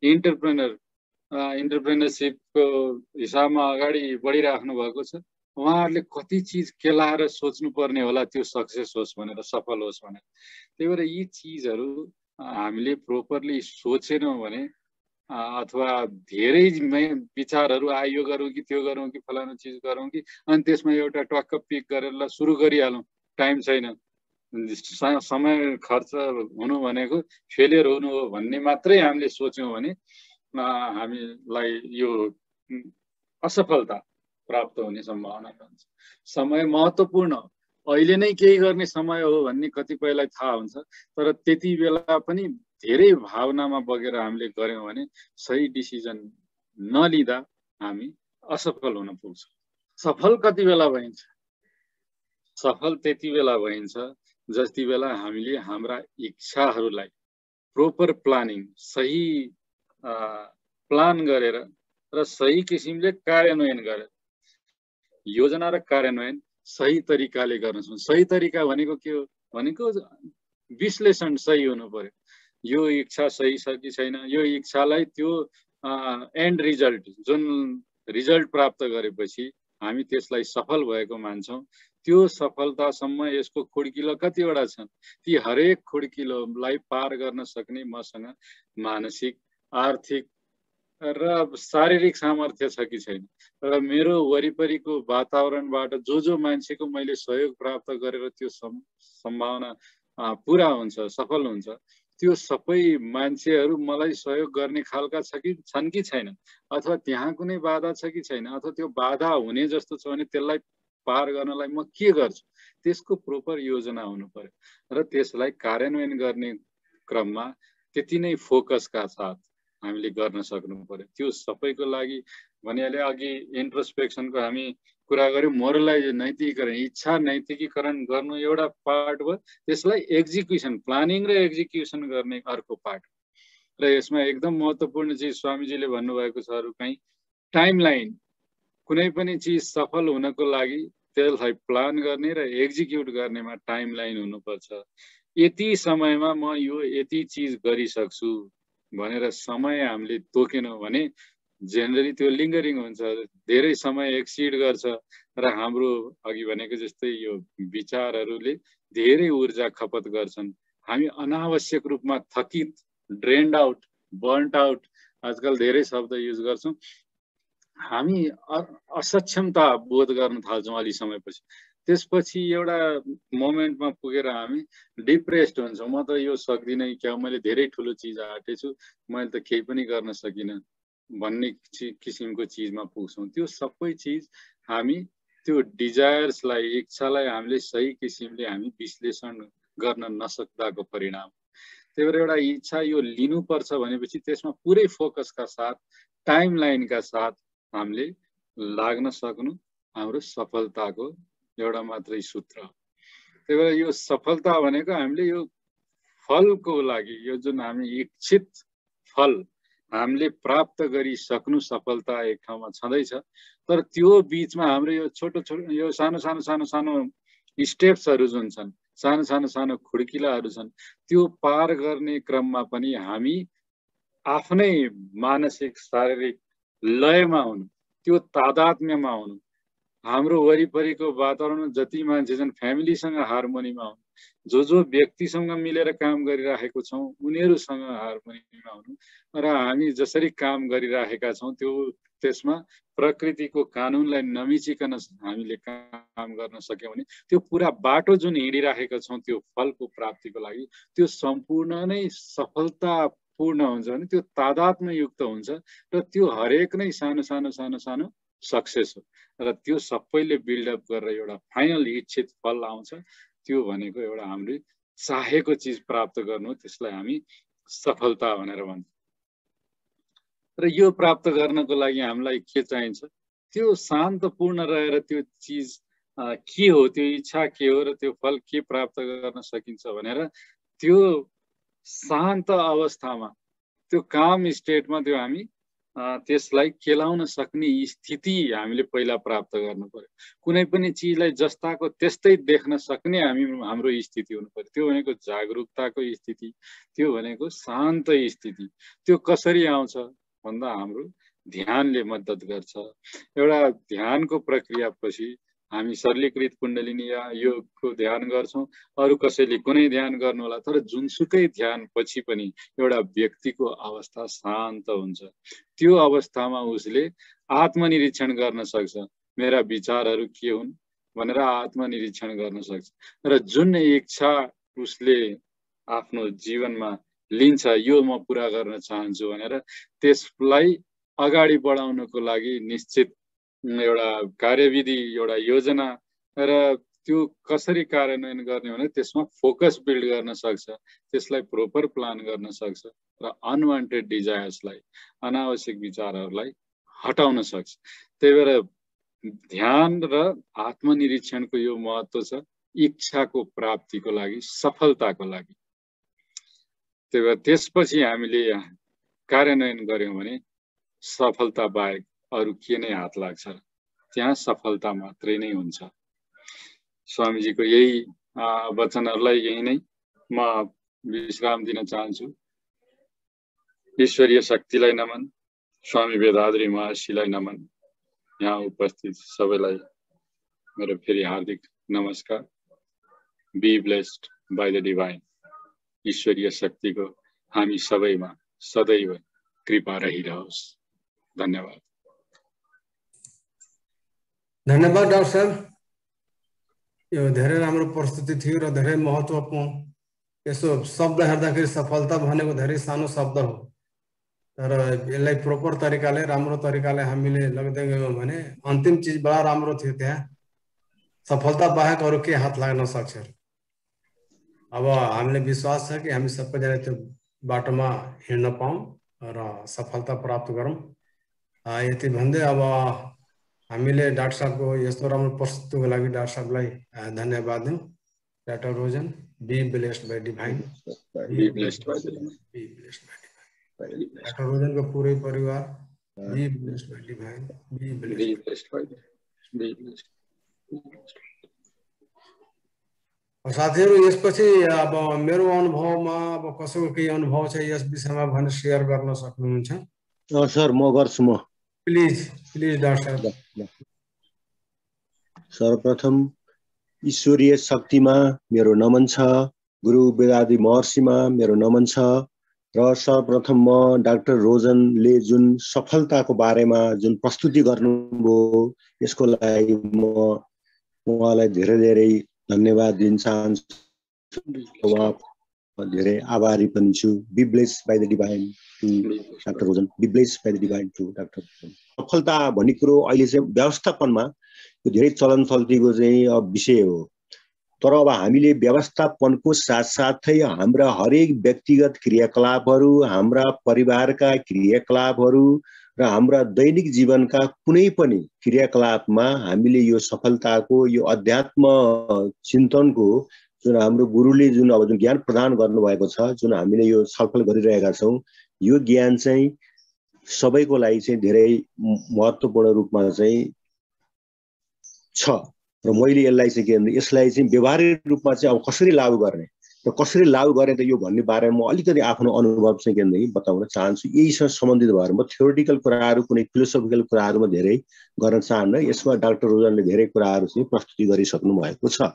A: इन्टरप्रेनरसिपको हिसाबमा अगाडि बढिराख्नु भएको छ। उहाँहरूले कति चिज केलाएर सोच्नुपर्ने होला त्यो सक्सेस होस् भनेर, सफल होस् भनेर। त्यही भएर यी चिजहरू हामीले प्रोपरली सोचेनौँ भने अथवा धेरै विचारहरू आयो गरौँ कि त्यो गरौँ कि फलानु चिज गरौँ कि अनि त्यसमा एउटा टक्क पिक गरेर ल सुरु गरिहालौँ, टाइम छैन, समय खर्च हुनु भनेको फेलियर हुनु हो भन्ने मात्रै हामीले सोच्यौँ भने हामीलाई यो असफलता प्राप्त हुने सम्भावना रहन्छ। समय महत्त्वपूर्ण, अहिले नै केही गर्ने समय हो भन्ने कतिपयलाई थाहा हुन्छ, तर त्यति बेला पनि धेरै भावनामा बगेर हामीले गऱ्यौँ भने सही डिसिजन नलिँदा हामी असफल हुन पुग्छौँ। सफल कति बेला भइन्छ? सफल त्यति बेला भइन्छ जति बेला हामीले हाम्रा इच्छाहरूलाई प्रोपर प्लानिङ, सही प्लान गरेर र सही किसिमले कार्यान्वयन गरेर, योजना र कार्यान्वयन सही तरिकाले गर्न सक्छौँ। सही तरिका भनेको के हो भनेको विश्लेषण सही हुनु पर्यो। यो इच्छा सही छ कि छैन, यो इच्छालाई त्यो एन्ड रिजल्ट, जुन रिजल्ट प्राप्त गरेपछि हामी त्यसलाई सफल भएको मान्छौँ। त्यो सफलतासम्म यसको खुड्किलो कतिवटा छन्, ती हरेक खुड्किलोलाई पार गर्न सक्ने मसँग मानसिक, आर्थिक र शारीरिक सामर्थ्य छ कि छैन, र मेरो वरिपरिको वातावरणबाट जो मान्छेको मैले सहयोग प्राप्त गरेर त्यो सम्भावना पुरा हुन्छ, सफल हुन्छ, त्यो सबै मान्छेहरू मलाई सहयोग गर्ने खालका छन् कि छैनन्, अथवा त्यहाँ कुनै बाधा छ कि छैन, अथवा त्यो बाधा हुने जस्तो छ भने त्यसलाई पार गर्नलाई म के गर्छु, त्यसको प्रोपर योजना हुनु पर्यो र त्यसलाई कार्यान्वयन गर्ने क्रममा त्यति नै फोकसका साथ हामीले गर्न सक्नु पर्यो। त्यो सबैको लागि भनिहाले अघि इन्ट्रोस्पेक्सनको हामी कुरा गर्यौँ, मोरलाइज नैतिकीकरण, इच्छा नैतिकीकरण गर्नु एउटा पार्ट भयो, त्यसलाई एक्जिक्युसन, प्लानिङ र एक्जिक्युसन गर्ने अर्को पार्ट। र यसमा एकदम महत्त्वपूर्ण चिज स्वामीजीले भन्नुभएको छ अरू कहीँ, टाइमलाइन। कुनै पनि चिज सफल हुनको लागि त्यसलाई प्लान गर्ने र एक्जिक्युट गर्नेमा टाइमलाइन हुनुपर्छ। यति समयमा म यो यति चिज गरिसक्छु भनेर समय हामीले तोकेनौँ भने जेनरली त्यो लिङ्गरिङ हुन्छ, धेरै समय एक्सिड गर्छ र हाम्रो अघि भनेको जस्तै यो विचारहरूले धेरै ऊर्जा खपत गर्छन्। हामी अनावश्यक रूपमा थकित, ड्रेन्ड आउट, बर्न्ट आउट, आजकल धेरै शब्द युज गर्छौँ, हामी असक्षमता बोध गर्न थाल्छौँ अलि समयपछि। त्यसपछि एउटा मोमेन्टमा पुगेर हामी डिप्रेस्ड हुन्छौँ, म त यो सक्दिनँ क्या, मैले धेरै ठुलो चिज आँटेछु, मैले त केही पनि गर्न सकिनँ भन्ने किसिमको चिजमा पुग्छौँ। त्यो सबै चिज हामी त्यो डिजायर्सलाई, इच्छालाई हामीले सही किसिमले हामी विश्लेषण गर्न नसक्दाको परिणाम। त्यही भएर एउटा इच्छा यो लिनुपर्छ भनेपछि त्यसमा पुरै फोकसका साथ टाइमलाइनका साथ हामीले लाग्न सक्नु हाम्रो सफलताको एउटा मात्रै सूत्र हो। त्यही भएर यो सफलता भनेको हामीले यो फलको लागि यो जुन हामी इच्छित फल हामीले प्राप्त गरिसक्नु सफलता एक ठाउँमा छँदैछ। तर त्यो बीचमा हाम्रो यो छोटो छोटो यो सानो सानो सानो सानो स्टेप्सहरू जुन छन्, सानो सानो सानो खुड्किलाहरू छन्, त्यो पार गर्ने क्रममा पनि हामी आफ्नै मानसिक शारीरिक लयमा हुनु, त्यो तादात्म्यमा हुनु, हाम्रो वरिपरिको वातावरणमा जति मान्छे छन् फ्यामिलीसँग हार्मोनीमा हुनु, जो व्यक्तिसँग मिलेर काम गरिराखेको छौँ उनीहरूसँग हार्मोनीमा हुनु र हामी जसरी काम गरिराखेका छौँ त्यो त्यसमा प्रकृतिको कानुनलाई नमिचिकन हामीले काम गर्न सक्यौँ भने त्यो पुरा बाटो जुन हिँडिराखेका छौँ त्यो फलको प्राप्तिको लागि त्यो सम्पूर्ण नै सफलतापूर्ण हुन्छ भने त्यो तादात्म्ययुक्त हुन्छ र त्यो हरेक नै सानो सानो सानो सानो सक्सेस हो र त्यो सबैले बिल्डअप गरेर एउटा फाइनल इच्छित फल आउँछ। त्यो भनेको एउटा हामीले चाहेको चिज प्राप्त गर्नु, त्यसलाई हामी सफलता भनेर भन्छौँ। र यो प्राप्त गर्नको लागि हामीलाई के चाहिन्छ? त्यो शान्तपूर्ण रहेर त्यो चिज के हो, त्यो इच्छा के हो र त्यो फल के प्राप्त गर्न सकिन्छ भनेर त्यो शान्त अवस्थामा, त्यो काम स्टेटमा त्यो हामी त्यसलाई केलाउन सक्ने स्थिति हामीले पहिला प्राप्त गर्नु पर्यो। कुनै पनि चिजलाई जस्ताको त्यस्तै देख्न सक्ने हाम्रो स्थिति हुनु पर्यो। त्यो भनेको जागरुकताको स्थिति, त्यो भनेको शान्त स्थिति। त्यो कसरी आउँछ भन्दा हाम्रो ध्यानले मद्दत गर्छ। एउटा ध्यानको प्रक्रियापछि हामी सरलीकृत कुण्डलिनी या योगको ध्यान गर्छौँ, अरू कसैले कुनै ध्यान गर्नु होला, तर जुनसुकै ध्यान पछि पनि एउटा व्यक्तिको अवस्था शान्त हुन्छ। त्यो अवस्थामा उसले आत्मनिरीक्षण गर्न सक्छ, मेरा विचारहरू के हुन् भनेर आत्मनिरीक्षण गर्न सक्छ र जुन इच्छा उसले आफ्नो जीवनमा लिन्छ यो म पुरा गर्न चाहन्छु भनेर त्यसलाई अगाडि बढाउनको लागि निश्चित एउटा कार्यविधि, एउटा योजना र त्यो कसरी कार्यान्वयन गर्ने भने त्यसमा फोकस बिल्ड गर्न सक्छ, त्यसलाई प्रोपर प्लान गर्न सक्छ र अनवान्टेड डिजायर्सलाई, अनावश्यक विचारहरूलाई हटाउन सक्छ। त्यही भएर ध्यान र आत्मनिरीक्षणको यो महत्त्व छ इच्छाको प्राप्तिको लागि, सफलताको लागि। त्यही भएर त्यसपछि हामीले कार्यान्वयन गर्यौँ भने सफलता बाहेक अरू के नै हात लाग्छ, त्यहाँ सफलता मात्रै नै हुन्छ। स्वामीजीको यही वचनहरूलाई यही नै म विश्राम दिन चाहन्छु। ईश्वरीय शक्तिलाई नमन, स्वामी वेदाद्री महर्षिलाई नमन, यहाँ उपस्थित सबैलाई मेरो फेरि हार्दिक नमस्कार। Be blessed by the divine. ईश्वरीय शक्तिको हामी सबैमा सदैव कृपा रहिरहोस्। धन्यवाद।
B: धन्यवाद डाक्टर साहब, यो धेरै राम्रो प्रस्तुति थियो र धेरै महत्त्वपूर्ण। यसो शब्द हेर्दाखेरि सफलता भनेको धेरै सानो शब्द हो, तर यसलाई प्रोपर तरिकाले, राम्रो तरिकाले हामीले लग्दै गयौँ भने अन्तिम चिज बडा राम्रो थियो। त्यहाँ सफलता बाहेक अरू के हात लाग्न सक्छ। अब हामीले विश्वास छ कि हामी सबैजना त्यो बाटोमा हिँड्न पाऊँ र सफलता प्राप्त गरौँ। यति भन्दै अब हामीले डाक्टर साहबको यस्तो राम्रो प्रस्तुतिको लागि डाक्टर साहबलाई धन्यवाद दिउँ। Doctor Rosen, be blessed by divine. Doctor रोजनको पुरै परिवार be blessed by divine, be blessed by divine. साथीहरू, यसपछि अब मेरो अनुभवमा अब कसैको केही अनुभव छ यस विषयमा भने सेयर गर्न सक्नुहुन्छ?
C: सर म गर्छु। म
B: प्लिज डाक्टर साहब।
C: सर्वप्रथम ईश्वरीय शक्तिमा मेरो नमन छ, गुरु वेदाद्री महर्षिमा मेरो नमन छ र सर्वप्रथम म डाक्टर रोजनले जुन सफलताको बारेमा जुन प्रस्तुति गर्नुभयो यसको लागि म उहाँलाई धेरै धेरै धन्यवाद दिन चाहन्छु। धेरै आभारी पनि छु। Be blessed by the divine to doctor Rosen, be blessed by the divine to doctor Rosen. सफलता भन्ने कुरो अहिले चाहिँ व्यवस्थापनमा यो धेरै चलन चल्तीको चाहिँ विषय हो। तर अब हामीले व्यवस्थापनको साथसाथै हाम्रा हरेक व्यक्तिगत क्रियाकलापहरू, हाम्रा परिवारका क्रियाकलापहरू र हाम्रा दैनिक जीवनका कुनै पनि क्रियाकलापमा हामीले यो सफलताको यो अध्यात्म चिन्तनको जुन हाम्रो गुरुले जुन अब जुन ज्ञान प्रदान गर्नुभएको छ, जुन हामीले यो छलफल गरिरहेका छौँ, यो ज्ञान चाहिँ सबैको लागि चाहिँ धेरै महत्त्वपूर्ण रूपमा चाहिँ छ। र मैले यसलाई चाहिँ के भन्दा यसलाई चाहिँ व्यवहारिक रूपमा चाहिँ अब कसरी लागू गर्ने र कसरी लागू गर्ने त यो भन्ने बारेमा म अलिकति आफ्नो अनुभव चाहिँ के भन्दा बताउन चाहन्छु। यहीसँग सम्बन्धित भएर म थ्योरिटिकल कुराहरू, कुनै फिलोसोफिकल कुराहरूमा धेरै गर्न चाहन्न। यसमा डाक्टर रोजनले धेरै कुराहरू चाहिँ प्रस्तुति गरिसक्नु भएको छ।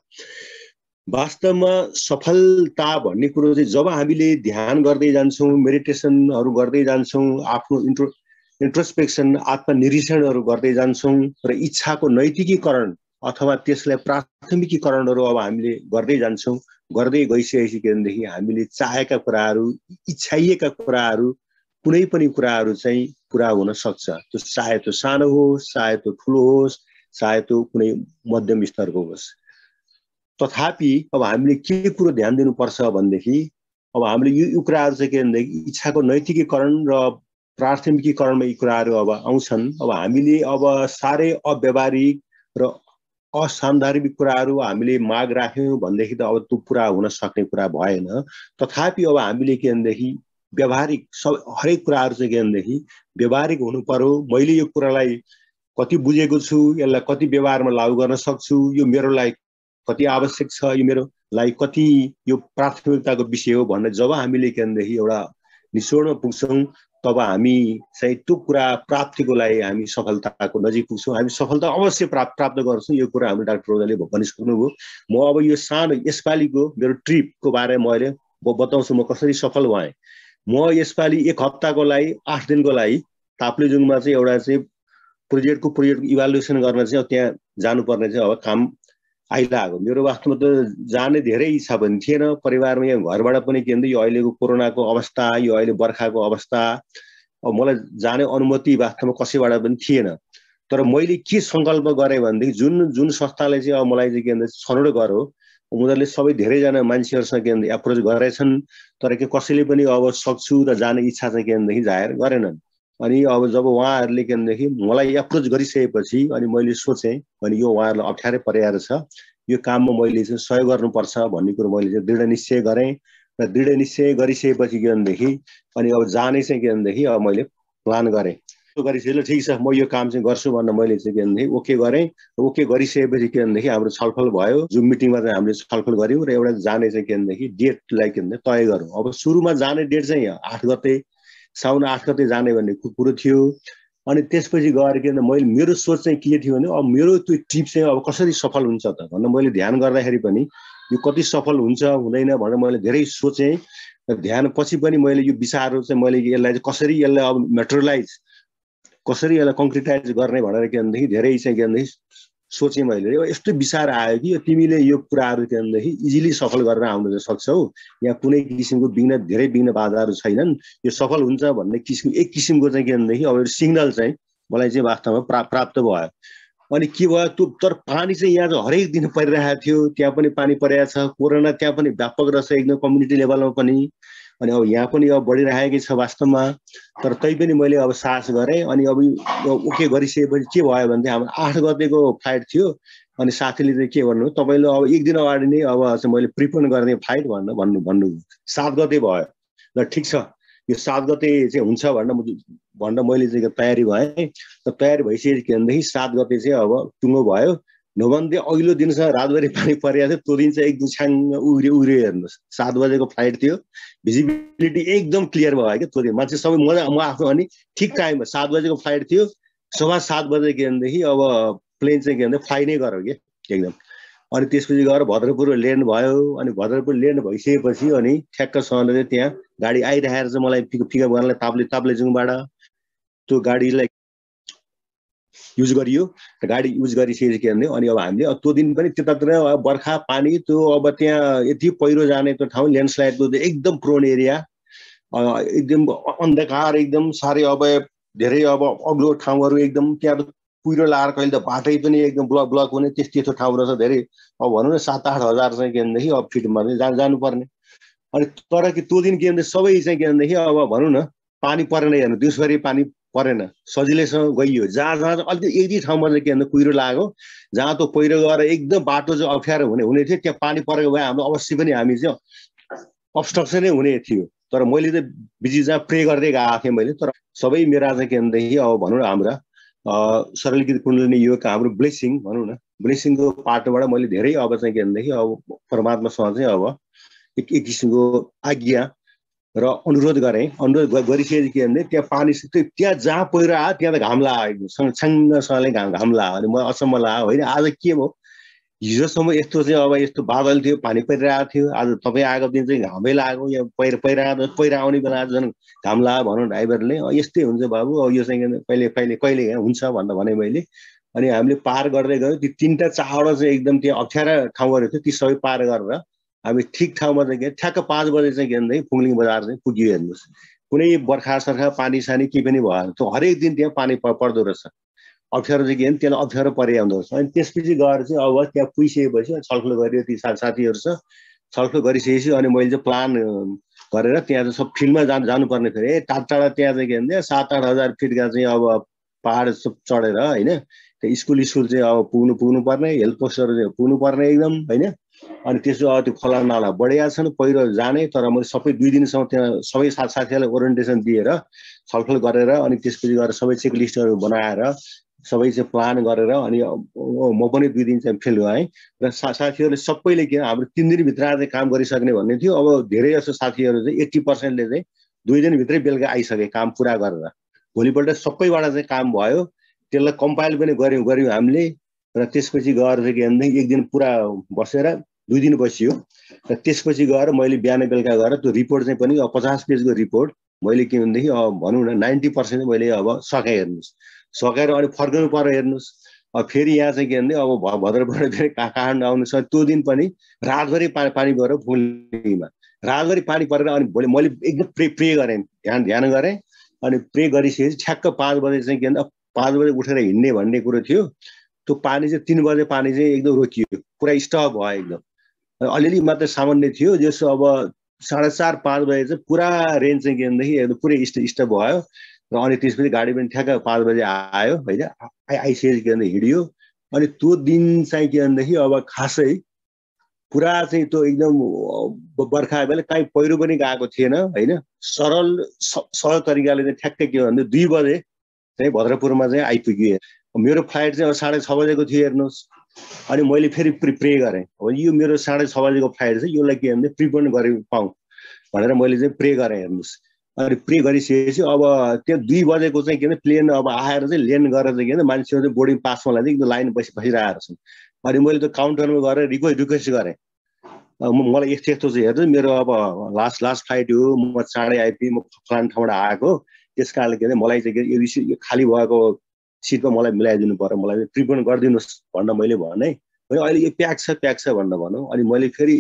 C: वास्तवमा सफलता भन्ने कुरो चाहिँ जब हामीले ध्यान गर्दै जान्छौँ, मेडिटेसनहरू गर्दै जान्छौँ, आफ्नो इन्ट्रोस्पेक्सन आत्मनिरीक्षणहरू गर्दै जान्छौँ र इच्छाको नैतिकीकरण अथवा त्यसलाई प्राथमिकीकरणहरू अब हामीले गर्दै जान्छौँ, गर्दै गइसकेपछि के भनेदेखि हामीले चाहेका कुराहरू, इच्छाइएका कुराहरू, कुनै पनि कुराहरू चाहिँ पुरा हुन सक्छ। त्यो चाहे त्यो सानो होस्, चाहे त्यो ठुलो होस्, चाहे त्यो कुनै मध्यम स्तरको होस्। तथापि अब हामीले के कुरो ध्यान दिनुपर्छ भनेदेखि अब हामीले यो कुराहरू चाहिँ के भनेदेखि इच्छाको नैतिकीकरण र प्राथमिकीकरणमा यी कुराहरू अब आउँछन्। अब हामीले अब साह्रै अव्यावहारिक र असान्दर्भिक कुराहरू हामीले माग राख्यौँ भनेदेखि त अब त्यो पुरा हुन सक्ने कुरा भएन। तथापि अब हामीले के भनेदेखि व्यवहारिक हरेक कुराहरू चाहिँ के भनेदेखि व्यवहारिक हुनु पर्यो। मैले यो कुरालाई कति बुझेको छु, यसलाई कति व्यवहारमा लागू गर्न सक्छु, यो मेरो लागि कति आवश्यक छ, यो मेरो लागि कति यो प्राथमिकताको विषय हो भनेर जब हामीले के भनेदेखि एउटा निचोडमा पुग्छौँ, तब हामी चाहिँ त्यो कुरा प्राप्तिको लागि हामी सफलताको नजिक पुग्छौँ। हामी सफलता अवश्य प्राप्त गर्छौँ। यो कुरा हाम्रो डाक्टर रोजनले भनिसक्नुभयो। म अब यो सानो यसपालिको मेरो ट्रिपको बारेमा मैले बताउँछु म कसरी सफल भएँ। म यसपालि एक हप्ताको लागि 8 दिनको लागि ताप्लेजुङमा चाहिँ एउटा चाहिँ प्रोजेक्टको इभ्यालुएसन गर्न चाहिँ त्यहाँ जानुपर्ने चाहिँ अब काम आइरहेको। मेरो वास्तवमा त जाने धेरै इच्छा पनि थिएन। परिवारमा यहाँ घरबाट पनि के भन्दा यो अहिलेको कोरोनाको अवस्था, यो अहिले बर्खाको अवस्था, अब मलाई जाने अनुमति वास्तवमा कसैबाट पनि थिएन। तर मैले के सङ्कल्प गरेँ भनेदेखि जुन संस्थाले चाहिँ अब मलाई चाहिँ के भन्दा छनौट गर्यो, उनीहरूले सबै धेरैजना मान्छेहरूसँग के भन्दा एप्रोच गरेछन्, तर के कसैले पनि अब सक्छु र जाने इच्छा चाहिँ के भन्दाखेरि जाहेर गरेनन्। अनि अब जब उहाँहरूले के भनेदेखि मलाई एप्रोच गरिसकेपछि अनि मैले सोचेँ अनि यो उहाँहरूलाई अप्ठ्यारै परेर छ, यो काममा मैले चाहिँ सहयोग गर्नुपर्छ भन्ने कुरो मैले चाहिँ दृढ निश्चय गरेँ। र दृढ निश्चय गरिसकेपछि के भनेदेखि अनि अब जाने चाहिँ के भनेदेखि अब मैले प्लान गरेँ। गरिसकेपछि ठिक छ म यो काम चाहिँ गर्छु भनेर मैले चाहिँ के भनेदेखि ओके गरेँ। ओके गरिसकेपछि के भनेदेखि हाम्रो छलफल भयो। जुम मिटिङमा चाहिँ हामीले छलफल गऱ्यौँ र एउटा जाने चाहिँ के भनेदेखि डेटलाई के भन्दा तय गरौँ। अब सुरुमा जाने डेट चाहिँ 8 गते साउन 8 गते जाने भन्ने कुरो थियो। अनि त्यसपछि गएर के भन्दा मैले मेरो सोच चाहिँ के थियो भने अब मेरो त्यो ट्रिप चाहिँ अब कसरी सफल हुन्छ त भनेर मैले ध्यान गर्दाखेरि पनि यो कति सफल हुन्छ हुँदैन भनेर मैले धेरै सोचेँ। ध्यान पछि पनि मैले यो विचारहरू चाहिँ मैले यसलाई कसरी यसलाई अब मेटेरियलाइज कसरी यसलाई कङ्क्रिटाइज गर्ने भनेर के भनेदेखि धेरै चाहिँ के भनेदेखि सोचेँ मैले। यस्तो विचार आयो कि तिमीले यो कुराहरू के भनेदेखि इजिली सफल गरेर आउन सक्छौ। यहाँ कुनै किसिमको धेरै विघ्न बाधाहरू छैनन्। यो सफल हुन्छ भन्ने एक किसिमको चाहिँ के भनेदेखि अब सिग्नल चाहिँ मलाई चाहिँ वास्तवमा प्राप्त भयो। अनि के भयो त्यो तर पानी चाहिँ यहाँ चाहिँ हरेक दिन परिरहेको थियो। त्यहाँ पनि पानी परिरहेको छ। कोरोना त्यहाँ पनि व्यापक रहेछ एकदम कम्युनिटी लेभलमा पनि। अनि अब यहाँ पनि अब बढिरहेकै छ वास्तवमा। तर तैपनि मैले अब साहस गरेँ। अनि अब ओके गरिसकेपछि के भयो भने हाम्रो 8 गतेको फ्लाइट थियो। अनि साथीले चाहिँ के भन्नु तपाईँले अब एक दिन अगाडि नै अब चाहिँ मैले प्रिपोन गर्ने फ्लाइट भन्नु 7 गते भयो। ल ठिक छ यो 7 गते चाहिँ हुन्छ भनेर मैले चाहिँ तयारी भएँ। र तयारी भइसकेपछि के भनेदेखि 7 गते चाहिँ अब टुङ्गो भयो। नभन्दै अघिल्लो दिनसँग रातभरि पानी परिरहेको थियो। त्यो दिन चाहिँ एकदम छ्याङ उग्रियो हेर्नुहोस्। 7 बजेको फ्लाइट थियो। भिजिबिलिटी एकदम क्लियर भयो क्या त्यो दिन। मान्छे सबै म आफ्नो अनि ठिक टाइममा 7 बजेको फ्लाइट थियो। 7:15 बजे के भनेदेखि अब प्लेन चाहिँ के भन्दा फ्लाइ नै गऱ्यो कि एकदम। अनि त्यसपछि गएर भद्रपुर ल्यान्ड भयो। अनि भद्रपुर ल्यान्ड भइसकेपछि अनि ठ्याक्कसँग चाहिँ त्यहाँ गाडी आइरहेर चाहिँ मलाई पिकअप गर्नलाई ताप्लेजुङबाट त्यो गाडीलाई युज गरियो। गाडी युज गरिसकेपछि के भने अनि अब हामीले त्यो दिन पनि त्यतातिर बर्खा पानी त्यो अब त्यहाँ यति पहिरो जाने त्यो ठाउँ ल्यान्डस्लाइडको एकदम प्रोन एरिया एकदम अन्धकार एकदम साह्रै अब धेरै अब अग्लो ठाउँहरू एकदम त्यहाँ कुहिरो लाएर कहिले त बाटै पनि एकदम ब्लक हुने त्यस्तो ठाउँ रहेछ धेरै। अब भनौँ न 7-8 हजार चाहिँ के भनेदेखि अब फिटमा चाहिँ जानुपर्ने। अनि तर कि त्यो दिन के भन्दा सबै चाहिँ के भनेदेखि अब भनौँ न पानी परेन, हेर्नु दिउँसभरि पानी परेन, सजिलैसँग गइयो। जहाँ अलिकति एक ठाउँमा चाहिँ के भन्दा कुहिरो लाग्यो, जहाँ त्यो पहिरो गएर एकदम बाटो चाहिँ अप्ठ्यारो हुने थियो, त्यहाँ पानी परेको भए हाम्रो अवश्य पनि हामी चाहिँ अब्स्ट्रक्सनै हुने थियो। तर मैले त बिजी जहाँ प्रे गर्दै गएको थिएँ मैले। तर सबै मेरा चाहिँ के भनेदेखि अब भनौँ न हाम्रा सरलीकृत कुण्डलिनी योग हाम्रो ब्लेसिङ भनौँ न, ब्लेसिङको पाटोबाट मैले धेरै अब चाहिँ के भनेदेखि अब परमात्मासँग चाहिँ अब एक किसिमको आज्ञा र अनुरोध गरेँ। अनुरोध गरिसकेपछि के भने त्यहाँ पानी त्यहाँ जहाँ पहिरो आयो त्यहाँ त घाम लाग्यो, सँगसँगले घाम लाग्यो। अनि मलाई अचम्म लाग्यो, होइन आज के भयो, हिजोसम्म यस्तो चाहिँ अब यस्तो बादल थियो, पानी परिरहेको थियो, आज तपाईँ आएको दिन चाहिँ घामै लाग्यो, या पहिरो आउने बेला झन् घाम लाग्यो भनौँ ड्राइभरले। यस्तै हुन्छ बाबु, अब यो चाहिँ कहिले हुन्छ भनेर भने मैले। अनि हामीले पार गर्दै गयौँ। ती 3टा 4वटा चाहिँ एकदम त्यो अप्ठ्यारा ठाउँहरू थियो, ती सबै पार गरेर हामी ठिक ठाउँमा चाहिँ ठ्याक्क 5 बजे चाहिँ के भन्दाखेरि फुङलिङ बजार चाहिँ पुग्यो। हेर्नुहोस्, कुनै बर्खा सर्खा पानी सानी केही पनि भएन, त्यो हरेक दिन त्यहाँ पानी पर्दो रहेछ। अप्ठ्यारो चाहिँ के भने त्यसलाई अप्ठ्यारो परे आउँदो रहेछ। अनि त्यसपछि गएर चाहिँ अब त्यहाँ पुगिसकेपछि छलफल गरियो ती साथीहरूसँग, छलफल गरिसकेपछि अनि मैले चाहिँ प्लान गरेर त्यहाँ चाहिँ सब फिल्डमा जानुपर्ने। फेरि टाढा त्यहाँ चाहिँ के भन्छ 7-8 हजार फिटका चाहिँ अब पहाड चढेर होइन, त्यो स्कुल चाहिँ अब पुग्नु पर्ने, हेल्थ पोस्टहरू चाहिँ पुग्नु पर्ने एकदम होइन। अनि त्यसो अब त्यो खोला नाला बढिया छन्, पहिरो जाने। तर मैले सबै 2 दिनसम्म त्यहाँ सबै साथीहरूलाई ओरिएन्टेसन दिएर छलफल गरेर अनि त्यसपछि गएर सबै चेकलिस्टहरू बनाएर सबै चाहिँ प्लान गरेर अनि म पनि 2 दिन चाहिँ फेल गएँ। र साथीहरूले सबैले के हाम्रो 3 दिनभित्र चाहिँ काम गरिसक्ने भन्ने थियो। अब धेरै जस्तो साथीहरू चाहिँ 80%ले चाहिँ 2 दिनभित्रै बेलुका आइसके काम पुरा गरेर। भोलिपल्ट सबैबाट चाहिँ काम भयो, त्यसलाई कम्पाइल पनि गऱ्यौँ हामीले। र त्यसपछि गएर चाहिँ के भन्दाखेरि 1 दिन पुरा बसेर 2 दिन बसियो। र त्यसपछि गएर मैले बिहान बेलुका गएर त्यो रिपोर्ट चाहिँ पनि 50 पेजको रिपोर्ट मैले के भनेदेखि अब भनौँ न 90% मैले अब सकेँ। हेर्नुहोस्, सकेर अनि फर्कनु पर्यो। हेर्नुहोस्, अब फेरि यहाँ चाहिँ के भने अब भद्रबाट फेरि काठमाडौँ आउनु छ। त्यो दिन पनि रातभरि पानी परेर फुङलिङमा रातभरि पानी परेर अनि भोलि मैले एकदम प्रे गरेँ, ध्यान गरेँ। अनि प्रे गरिसकेपछि ठ्याक्क 5 बजे चाहिँ के भन्दा 5 बजे उठेर हिँड्ने भन्ने कुरो थियो। त्यो पानी चाहिँ 3 बजे पानी चाहिँ एकदम रोकियो, पुरा स्टप भयो एकदम। अलिअलि मात्रै सामान्य थियो, जसो अब 4:30-5 बजे चाहिँ पुरा रेन चाहिँ के भनेदेखि एकदम पुरै स्टप भयो। र अनि त्यसपछि गाडी पनि ठ्याक्क 5 बजे आयो होइन, आइसकेपछि के भन्दा हिँड्यो। अनि त्यो दिन चाहिँ के भनेदेखि अब खासै पुरा चाहिँ त्यो एकदम बर्खा बेला कहीँ पहिरो पनि गएको थिएन होइन। सरल तरिकाले चाहिँ ठ्याक्कै के भन्दा 2 बजे चाहिँ भद्रपुरमा चाहिँ आइपुग्यो। मेरो फ्लाइट चाहिँ अब 6:30 बजेको थियो। हेर्नुहोस्, अनि मैले फेरि प्रे गरेँ, अब यो मेरो 6:30 बजेको फ्लाइट चाहिँ यसलाई के भने प्रिपोन्ड गरे पाऊँ भनेर मैले चाहिँ प्रे गरेँ। हेर्नुहोस्, अनि प्रे गरिसकेपछि अब त्यो 2 बजेको चाहिँ के भने प्लेन अब आएर चाहिँ ल्यान्ड गरेर चाहिँ के भने मान्छेहरू चाहिँ बोर्डिङ पासमा लागि एकदम लाइन बसिरहेको छन्। अनि मैले त्यो काउन्टरमा गएर रिक्वेस्ट गरेँ, मलाई यस्तो चाहिँ हेर्नु मेरो अब लास्ट फ्लाइट हो, म चाँडै आइपुगेँ, म फलान ठाउँबाट आएको, त्यस कारणले के भने मलाई चाहिँ यो खाली भएको सिटमा मलाई मिलाइदिनु पर्यो, मलाई प्रिपोन्ड गरिदिनुहोस् भनेर मैले भने। अहिले यो प्याक छ भनेर भनौँ। अनि मैले फेरि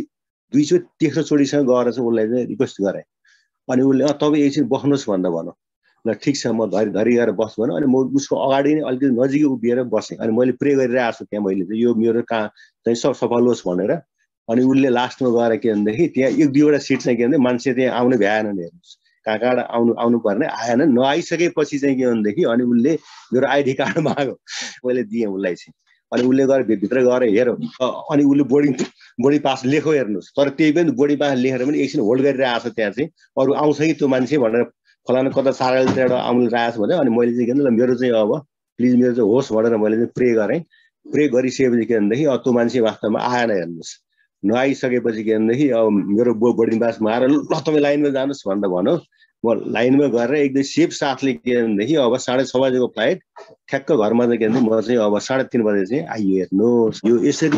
C: 2-3 चोटिसँग गएर चाहिँ उसलाई चाहिँ रिक्वेस्ट गरेँ। अनि उसले तपाईँ एकछिन बस्नुहोस् भनेर भनौँ। ल ठिक छ, म धरी गएर बस भनौँ। अनि म उसको अगाडि नै अलिकति नजिकै उभिएर बसेँ। अनि मैले प्रे गरिरहेको छु त्यहाँ, मैले चाहिँ यो मेरो कहाँ चाहिँ सफल होस् भनेर। अनि उसले लास्टमा गएर के भनेदेखि त्यहाँ 1-2वटा सिट चाहिँ के भने मान्छे त्यहाँ आउनु भ्याएन। हेर्नुहोस्, कहाँबाट आउनु पर्ने आएन। नआइसकेपछि चाहिँ के भनेदेखि अनि उसले मेरो आइडी कार्ड माग्यो, मैले दिएँ उसलाई चाहिँ। अनि उसले गएर भित्र गएर हेरौँ, अनि उसले बोर्डिङ पास लेख्यो। हेर्नुहोस्, तर त्यही पनि बोर्डिङ पास लेखेर पनि एकछिन होल्ड गरिरहेको छ त्यहाँ चाहिँ, अरू आउँछ कि त्यो मान्छे भनेर फलानु कता 4:30 आउनु रहेको छ भने। अनि मैले चाहिँ के भने मेरो चाहिँ अब प्लिज मेरो चाहिँ होस् भनेर मैले चाहिँ प्रे गरेँ। प्रे गरिसकेपछि के भनेदेखि त्यो मान्छे वास्तवमा आएन। हेर्नुहोस्, नआइसकेपछि के भनेदेखि अब मेरो बोर्डिङ पासमा आएर ल तपाईँ लाइनमा जानुहोस् भनेर भनौँ। म लाइनमा गएर एकदम सेफ साथले के भनेदेखि अब 6:30 बजेको फ्लाइट ठ्याक्क घरमा चाहिँ के भने म चाहिँ अब 3:30 बजे चाहिँ आइयो। हेर्नुहोस्, यो यसरी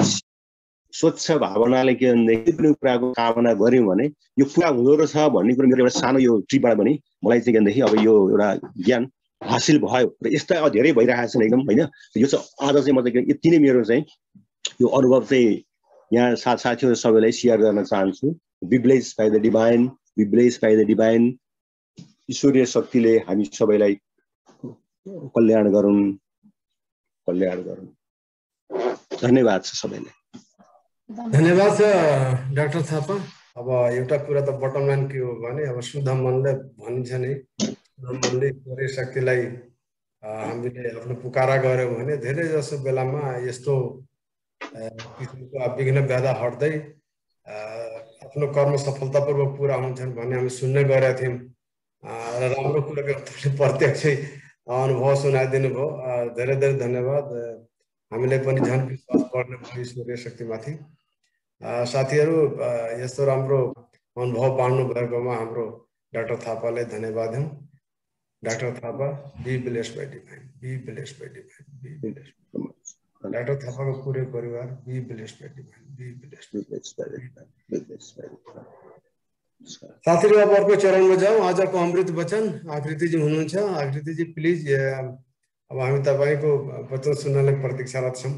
C: स्वच्छ भावनाले के भनेदेखि कुनै कुराको कामना गऱ्यौँ भने यो पुरा हुँदो रहेछ भन्ने कुरो मेरो एउटा सानो यो ट्रिपबाट पनि मलाई चाहिँ के भनेदेखि अब यो एउटा ज्ञान हासिल भयो। र यस्ता धेरै भइरहेको छन् एकदम होइन। यो चाहिँ आज चाहिँ म चाहिँ यति नै मेरो चाहिँ यो अनुभव चाहिँ यहाँ साथीहरू सबैलाई सेयर गर्न चाहन्छु। Be blessed by the divine, be blessed by the divine. ईश्वरीय शक्तिले हामी सबैलाई कल्याण गरून्। कल्याण गरून्। धन्यवाद छ सबैलाई।
B: धन्यवाद छ डाक्टर थापा। अब एउटा कुरा त बटम लाइन के हो भने अब शुद्ध मनले भनिन्छ नि, मनले ईश्वरीय शक्तिलाई हामीले आफ्नो पुकारा गर्यौं भने धेरै जसो बेलामा यस्तो किसिमको विघ्न बाधा हट्दै आफ्नो कर्म सफलतापूर्वक पूरा हुन्छन् भन्ने हामी सुन्ने गरेका थियौं र राम्रो कुराको प्रत्यक्ष अनुभव सुनाइदिनु भयो। धेरै धेरै धन्यवाद। हामीले पनि झन् विश्वास गर्ने भयो ईश्वरीय शक्तिमाथि। साथीहरू यस्तो राम्रो अनुभव बाँड्नु भएकोमा हाम्रो डाक्टर थापालाई धन्यवाद दिउँ। Doctor Thapa, be blessed by divine, be blessed by divine, be blessed. Doctor थापाको पुरै परिवार be blessed by divine, be blessed by divine. साथीहरू अब अर्को चरणमा जाउँ। आजको अमृत वचन आकृतिजी हुनुहुन्छ। आकृतिजी प्लिज, अब हामी तपाईको वचन सुन्नलाई प्रतीक्षारत छौँ।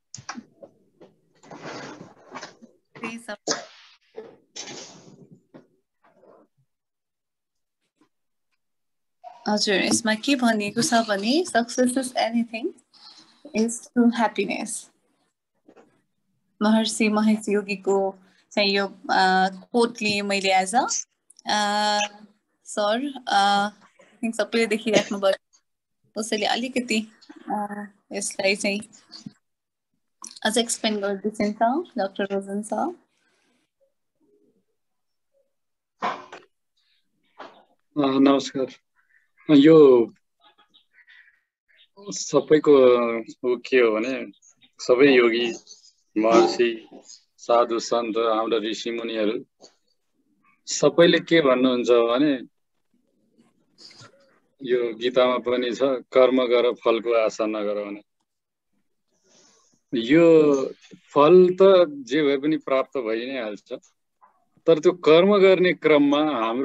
D: हजुर, यसमा के भनिएको छ भने success is anything is to happiness. Maharshi Mahesh योगीको चाहिँ यो कोट लिएँ मैले आज। सर सबैले देखिराख्नु भयो, उसैले अलिकति यसलाई चाहिँ अझ एक्सप्लेन गरिदिन्छ डाक्टर रोजन सर।
A: नमस्कार। यो सबैको के हो भने सबै योगी, महर्षि, साधु सन्त, हाम्रा ऋषि मुनिहरू सबैले के भन्नुहुन्छ भने यो गीतामा पनि छ, कर्म गर फलको आशा नगर भने। यो फल त जे भए पनि प्राप्त भइ नै हाल्छ, तर त्यो कर्म गर्ने क्रममा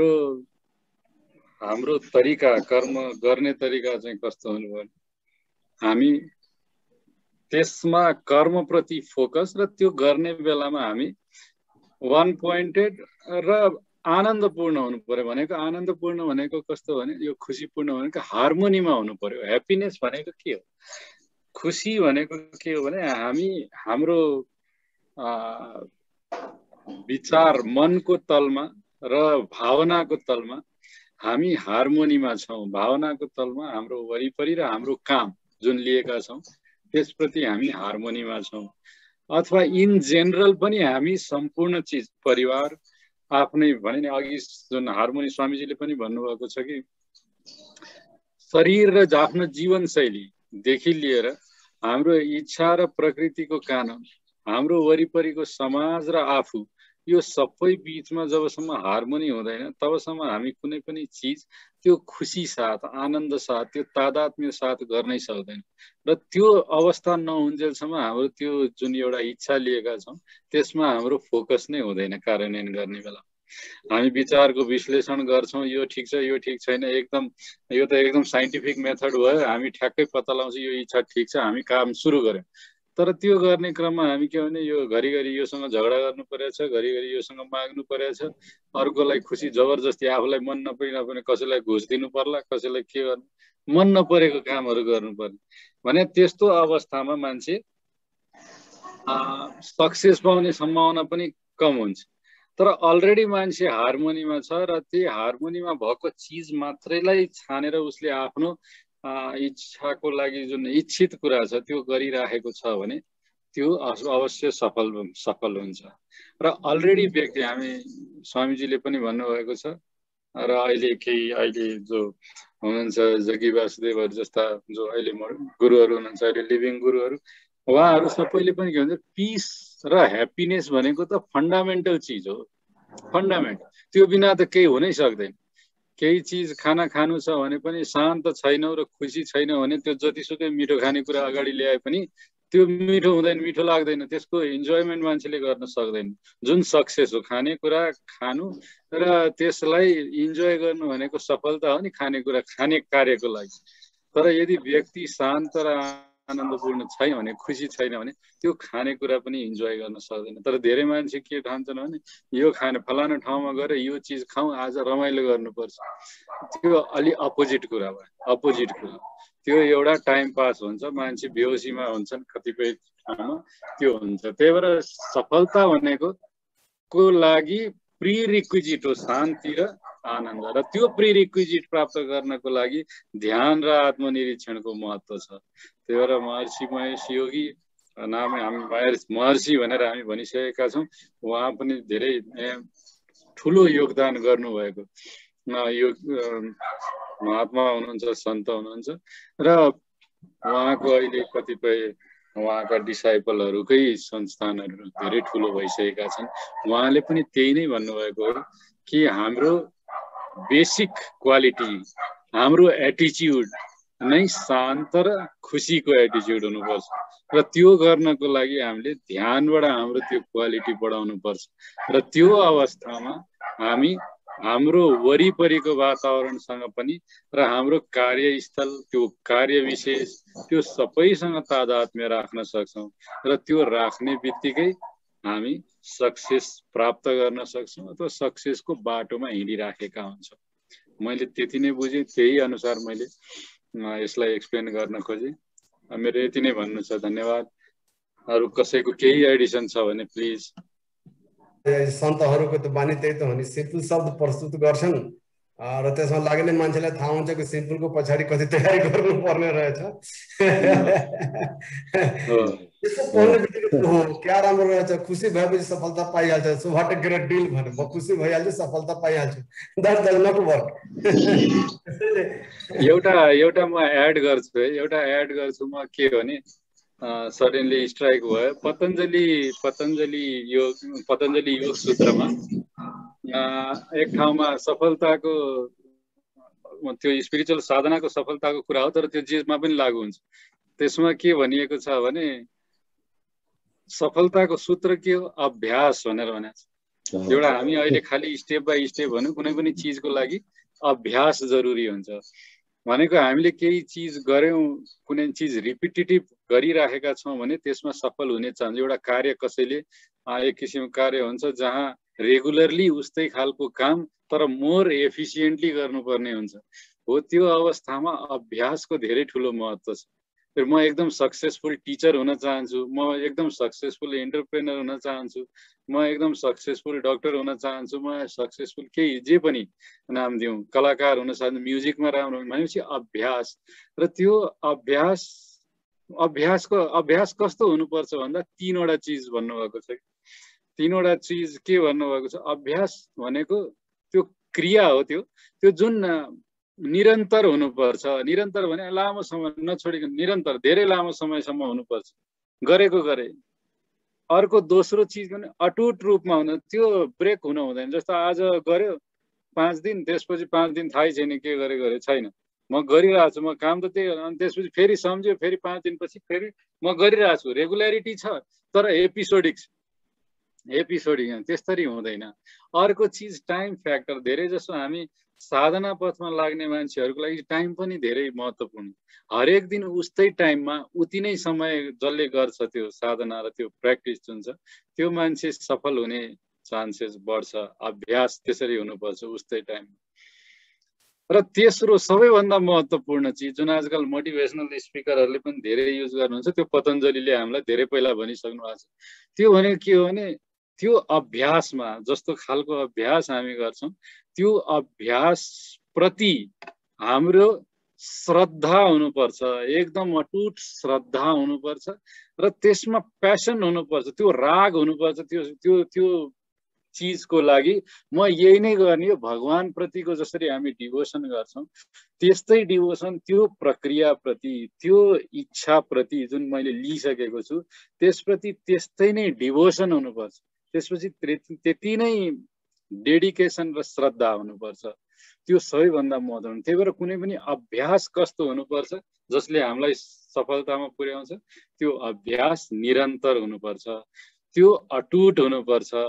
A: हाम्रो तरिका, कर्म गर्ने तरिका चाहिँ कस्तो हुनु पर्यो, हामी त्यसमा कर्म प्रति फोकस र त्यो गर्ने बेलामा हामी वान पोइन्टेड र आनन्दपूर्ण हुनु पर्यो। भनेको आनन्दपूर्ण भनेको कस्तो भने यो खुसीपूर्ण भनेको हार्मोनीमा हुनु पर्यो। ह्याप्पिनेस भनेको के हो, खुसी भनेको के हो भने हामी हाम्रो विचार मनको तलमा र भावनाको तलमा हामी हार्मोनीमा छौँ। भावनाको तलमा हाम्रो वरिपरि र हाम्रो काम जुन लिएका छौँ त्यसप्रति हामी हार्मोनीमा छौँ। अथवा इन जेनरल पनि हामी सम्पूर्ण चिज, परिवार, आफ्नै भने नि अघि जुन हार्मोनी स्वामीजीले पनि भन्नुभएको छ कि शरीर र आफ्नो जीवनशैलीदेखि लिएर हाम्रो इच्छा र प्रकृतिको कानुन, हाम्रो वरिपरिको समाज र आफू, यो सबै बीचमा जबसम्म हार्मोनी हुँदैन तबसम्म हामी कुनै पनि चिज त्यो खुसी साथ, आनन्द साथ, त्यो तादात्म्य साथ गर्नै सक्दैन। र त्यो अवस्था नहुन्जेलसम्म हाम्रो त्यो जुन एउटा इच्छा लिएका छौँ त्यसमा हाम्रो फोकस नै हुँदैन। कार्यान्वयन गर्ने बेला हामी विचारको विश्लेषण गर्छौँ, यो ठिक छ, यो ठिक छैन, यो त एकदम साइन्टिफिक मेथड भयो, हामी ठ्याक्कै पत्ता लगाउँछौँ यो इच्छा ठिक छ, हामी काम सुरु गर्यौँ। तर त्यो गर्ने क्रममा हामी के भने यो घरिघरि योसँग झगडा गर्नु परेछ, घरिघरि योसँग माग्नु परेछ, अर्कोलाई खुसी जबरजस्ती, आफूलाई मन नपरे कसैलाई घुस दिनु पर्ला, कसैलाई के गर्नु, मन नपरेको कामहरू गर्नु पर्ने भने त्यस्तो अवस्थामा मान्छे सक्सेस पाउने सम्भावना पनि कम हुन्छ। तर अलरेडी मान्छे हार्मोनीमा छ र त्यही हार्मोनीमा भएको चिज मात्रैलाई छानेर उसले आफ्नो इच्छाको लागि जुन इच्छित कुरा छ त्यो गरिराखेको छ भने त्यो अवश्य सफल हुन्छ। र अलरेडी व्यक्ति, हामी स्वामीजीले पनि भन्नुभएको छ र अहिले जो हुनुहुन्छ जगी वासुदेवहरू जस्ता जो अहिले गुरुहरू हुनुहुन्छ, अहिले लिभिङ गुरुहरू, उहाँहरू सबैले पनि के भन्छ, पिस र ह्याप्पिनेस भनेको त फन्डामेन्टल चिज हो। फन्डामेन्ट, त्यो बिना त केही हुनै सक्दैन। केही चिज खाना खानु छ भने पनि शान्त छैनौ र खुसी छैन भने त्यो जतिसुकै मिठो खानेकुरा अगाडि ल्याए पनि त्यो मिठो हुँदैन, मिठो लाग्दैन, त्यसको इन्जोयमेन्ट मान्छेले गर्न सक्दैन। जुन सक्सेस हो खानेकुरा खानु र त्यसलाई इन्जोय गर्नु भनेको सफलता हो नि, खानेकुरा खाने कार्यको लागि। तर यदि व्यक्ति शान्त र आनन्दपूर्ण छैन भने, खुसी छैन भने त्यो खानेकुरा पनि इन्जोय गर्न सक्दैन। तर धेरै मान्छे के ठान्छन् भने यो खाने फलाना ठाउँमा गएर यो चिज खाउँ, आज रमाइलो गर्नुपर्छ। त्यो अलि अपोजिट कुरा भयो, अपोजिट कुरा। त्यो एउटा टाइम पास हुन्छ, मान्छे बेहोसीमा हुन्छन् कतिपय ठाउँमा, त्यो हुन्छ। त्यही भएर सफलता भनेको को लागि प्रिरिक्विजिट हो शान्ति र आनन्द, र त्यो प्रिरिक्विजिट प्राप्त गर्नको लागि ध्यान र आत्मनिरीक्षणको महत्त्व छ। त्यही भएर महर्षि महेश योगी नामै हामी महर्षि भनेर हामी भनिसकेका छौँ। उहाँ पनि धेरै ठुलो योगदान गर्नुभएको यो महात्मा हुनुहुन्छ, सन्त हुनुहुन्छ, र उहाँको अहिले कतिपय उहाँका डिसाइपलहरूकै संस्थानहरू धेरै ठुलो भइसकेका छन्। उहाँले पनि त्यही नै भन्नुभएको हो कि हाम्रो बेसिक क्वालिटी, हाम्रो एटिच्युड नै शान्त र खुसीको एटिच्युड हुनुपर्छ, र त्यो गर्नको लागि हामीले ध्यानबाट हाम्रो त्यो क्वालिटी बढाउनु पर्छ। र त्यो अवस्थामा हामी हाम्रो वरिपरिको वातावरणसँग पनि र हाम्रो कार्यस्थल, त्यो कार्य विशेष, त्यो सबैसँग तादात्म्य राख्न सक्छौँ, र त्यो राख्ने बित्तिकै हामी सक्सेस प्राप्त गर्न सक्छौँ अथवा सक्सेसको बाटोमा हिँडिराखेका हुन्छौँ। मैले त्यति नै बुझेँ, त्यही अनुसार मैले यसलाई एक्सप्लेन गर्न खोजेँ। मेरो यति नै भन्नु छ, धन्यवाद। अरू कसैको केही एडिसन छ भने प्लिज।
B: सन्तहरूको त बानी त्यही त हो नि, सिम्पल शब्द प्रस्तुत गर्छन् र त्यसमा लाग्ने मान्छेलाई थाहा हुन्छ कि सिम्पलको पछाडि कति तयारी गर्नुपर्ने रहेछ। यसो पढ्ने बित्तिकै हो क्या राम्रो रहेछ, खुसी भएपछि सफलता पाइहाल्छ। So what a great deal भने म खुसी भइहाल्छु, सफलता पाइहाल्छु। That does not work.
A: एउटा म एड गर्छु है, एउटा एड गर्छु म के भने सडनली स्ट्राइक भयो। पतञ्जलि योग सूत्रमा एक ठाउँमा सफलताको त्यो स्पिरिचुअल साधनाको सफलताको कुरा हो, तर त्यो जीवनमा पनि लागू हुन्छ। त्यसमा के भनिएको छ भने सफलताको सूत्र के हो, अभ्यास भनेर भनेको छ। एउटा हामी अहिले खालि स्टेप बाई स्टेप भनौँ, कुनै पनि चिजको लागि अभ्यास जरुरी हुन्छ। भनेको हामीले केही चिज गर्यौँ, कुनै चिज रिपिटेटिभ गरिराखेका छौँ भने त्यसमा सफल हुने चान्स। एउटा कार्य कसैले एक किसिमको कार्य हुन्छ जहाँ रेगुलरली उस्तै खालको काम तर मोर एफिसिएन्टली गर्नुपर्ने हुन्छ, हो त्यो अवस्थामा अभ्यासको धेरै ठुलो महत्त्व छ। म एकदम सक्सेसफुल टिचर हुन चाहन्छु, म एकदम सक्सेसफुल एन्टरप्रेनर हुन चाहन्छु, म एकदम सक्सेसफुल डक्टर हुन चाहन्छु, म सक्सेसफुल केही जे पनि नाम दिउँ, कलाकार हुन चाहन्छु, म्युजिकमा राम्रो भनेपछि अभ्यास। र त्यो अभ्यास कस्तो हुनुपर्छ भन्दा तीनवटा चिज भन्नुभएको छ। तीनवटा चिज के भन्नुभएको छ, अभ्यास भनेको त्यो क्रिया हो, त्यो जुन निरन्तर हुनुपर्छ। निरन्तर भने लामो समय नछोडिकन निरन्तर धेरै लामो समयसम्म हुनुपर्छ, गरेको गरे। अर्को दोस्रो चिज भने अटुट रूपमा हुनु, त्यो ब्रेक हुन हुँदैन। जस्तो आज गर्यो 5 दिन, त्यसपछि 5 दिन थाहै छैन के गरे छैन, म गरिरहेको छु, म काम त त्यही हो। अनि त्यसपछि फेरि सम्झ्यो, फेरि 5 दिनपछि फेरि म गरिरहेको छु। रेगुल्यारिटी छ तर एपिसोडिक त्यसरी हुँदैन। अर्को चिज टाइम फ्याक्टर। धेरै जसो हामी साधना पथमा लाग्ने मान्छेहरूको लागि टाइम पनि धेरै महत्त्वपूर्ण। हरेक दिन उस्तै टाइममा उति नै समय जसले गर्छ त्यो साधना र त्यो प्र्याक्टिस जुन छ, त्यो मान्छे सफल हुने चान्सेस बढ्छ। अभ्यास त्यसरी हुनुपर्छ उस्तै टाइममा। र तेस्रो सबैभन्दा महत्त्वपूर्ण चिज जुन आजकल मोटिभेसनल स्पिकरहरूले पनि धेरै युज गर्नुहुन्छ, त्यो पतञ्जलिले हामीलाई धेरै पहिला भनिसक्नु भएको छ। त्यो भनेको के हो भने त्यो अभ्यासमा जस्तो खालको अभ्यास हामी गर्छौँ, त्यो अभ्यास प्रति हाम्रो श्रद्धा हुनुपर्छ, एकदम अटुट श्रद्धा हुनुपर्छ, र त्यसमा प्यासन हुनुपर्छ, त्यो राग हुनुपर्छ। त्यो चिजको लागि म यही नै गर्ने हो। भगवान प्रतिको जसरी हामी डिभोसन गर्छौँ त्यस्तै डिभोसन त्यो प्रक्रिया प्रति, त्यो इच्छा प्रति जुन मैले लिइसकेको छु त्यसप्रति त्यस्तै नै डिभोसन हुनुपर्छ। त्यसपछि त्यति नै डेडिकेसन र श्रद्धा हुनुपर्छ। त्यो सबैभन्दा महत्त्वपूर्ण। त्यही भएर कुनै पनि अभ्यास कस्तो हुनुपर्छ जसले हामीलाई सफलतामा पुर्याउँछ, त्यो अभ्यास निरन्तर हुनुपर्छ, त्यो अटुट हुनुपर्छ,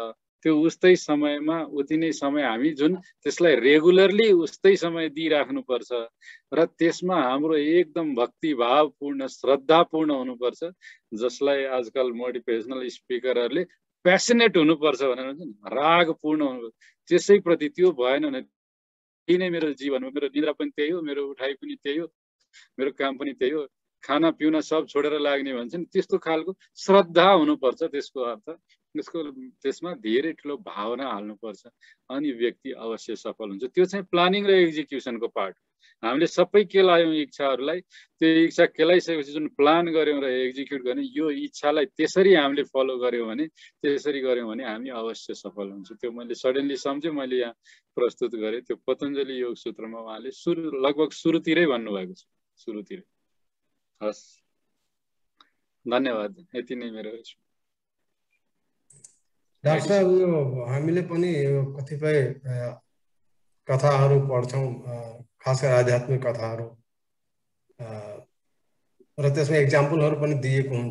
A: त्यो उस्तै समयमा उति नै समय हामी जुन त्यसलाई रेगुलरली उस्तै समय दिइराख्नुपर्छ र त्यसमा हाम्रो एकदम भक्तिभावपूर्ण श्रद्धापूर्ण हुनुपर्छ, जसलाई आजकल मोटिभेसनल स्पिकरहरूले प्यासनेट हुनुपर्छ भनेर भन्छ नि, रागपूर्ण हुनु, त्यसैप्रति त्यो भएन भने त्यही नै मेरो जीवन हो, मेरो निद्रा पनि त्यही हो, मेरो उठाइ पनि त्यही हो, मेरो काम पनि त्यही हो, खाना पिउन सब छोडेर लाग्ने भन्छ नि, त्यस्तो खालको श्रद्धा हुनुपर्छ। त्यसको अर्थ त्यसमा धेरै ठुलो भावना हाल्नुपर्छ, अनि व्यक्ति अवश्य सफल हुन्छ। त्यो चाहिँ प्लानिङ र एक्जिक्युसनको पार्ट। हामीले सबै केलायौँ इच्छाहरूलाई, त्यो इच्छा केलाइसकेपछि जुन प्लान गऱ्यौँ र एक्जिक्युट गर्ने, यो इच्छालाई त्यसरी हामीले फलो गऱ्यौँ भने, त्यसरी गऱ्यौँ भने हामी अवश्य सफल हुन्छ। त्यो मैले सडनली सम्झेँ, मैले यहाँ प्रस्तुत गरेँ। त्यो पतञ्जलि योग सूत्रमा उहाँले लगभग सुरुतिरै भन्नुभएको छ, सुरुतिरै। हस्, धन्यवाद। यति नै मेरो।
B: डाक्टर साहब, यो हामीले पनि कतिपय कथाहरू पढ्छौँ, खास गरी आध्यात्मिक कथाहरू, र त्यसमा एक्जाम्पलहरू पनि दिएको हुन्छ,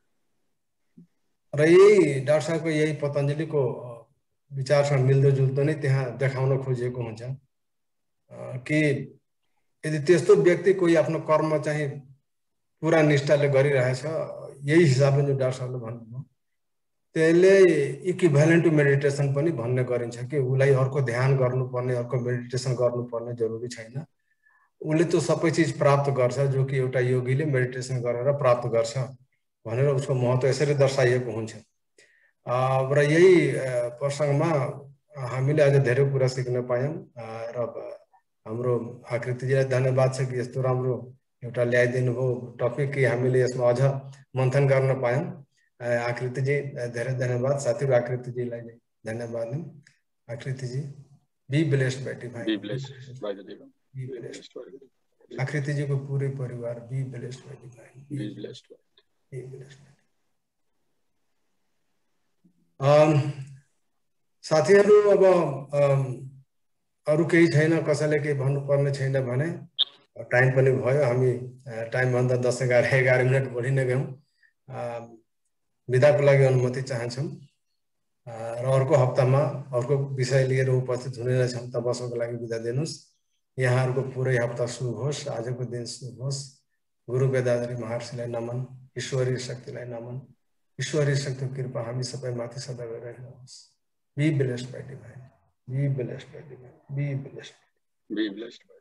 B: र यही डाक्टर साहबको यही पतञ्जलिको विचारसँग मिल्दोजुल्दो नै त्यहाँ देखाउन खोजिएको हुन्छ कि यदि त्यस्तो व्यक्ति कोही आफ्नो कर्म चाहिँ पुरा निष्ठाले गरिरहेछ, यही हिसाबले जो डाक्टर साहबले भन्नुभयो, त्यसले इक्विभ्यालेन्ट टु मेडिटेसन पनि भन्ने गरिन्छ कि उसलाई अर्को ध्यान गर्नुपर्ने, अर्को मेडिटेसन गर्नुपर्ने जरुरी छैन। उसले त्यो सबै चिज प्राप्त गर्छ जो कि एउटा योगीले मेडिटेसन गरेर प्राप्त गर्छ भनेर उसको महत्त्व यसरी दर्शाइएको हुन्छ। र यही प्रसङ्गमा हामीले आज धेरै कुरा सिक्न पायौँ, र हाम्रो आकृतिजीलाई धन्यवाद छ कि यस्तो राम्रो एउटा ल्याइदिनु भयो टपिक कि हामीले यसमा अझ मन्थन गर्न पायौँ। आकृतिजी धेरै धन्यवाद। साथीहरू आकृतिजीलाई धन्यवाद। Aakritiji, be blessed by divine. आकृतिजीको पुरै परिवार बी ब्लेस्ड बाइ डिभाइन। साथीहरू, अब अरू केही छैन, कसैले केही भन्नुपर्ने छैन भने टाइम पनि भयो, हामी टाइमभन्दा 10-11 मिनट बढी नै गयौँ। बिदाको लागि अनुमति चाहन्छौँ र अर्को हप्तामा अर्को विषय लिएर उपस्थित हुने नै छौँ। तबसम्मको लागि बिदा दिनुहोस्। यहाँहरूको पुरै हप्ता शुभ होस्, आजको दिन शुभ होस्। गुरु वेदाद्री महर्षिलाई नमन, ईश्वरीय शक्तिलाई नमन। ईश्वरीय शक्तिको कृपा हामी सबैमाथि सदा रहिरहोस्। Be blessed by divine, be blessed by divine, be blessed, be blessed.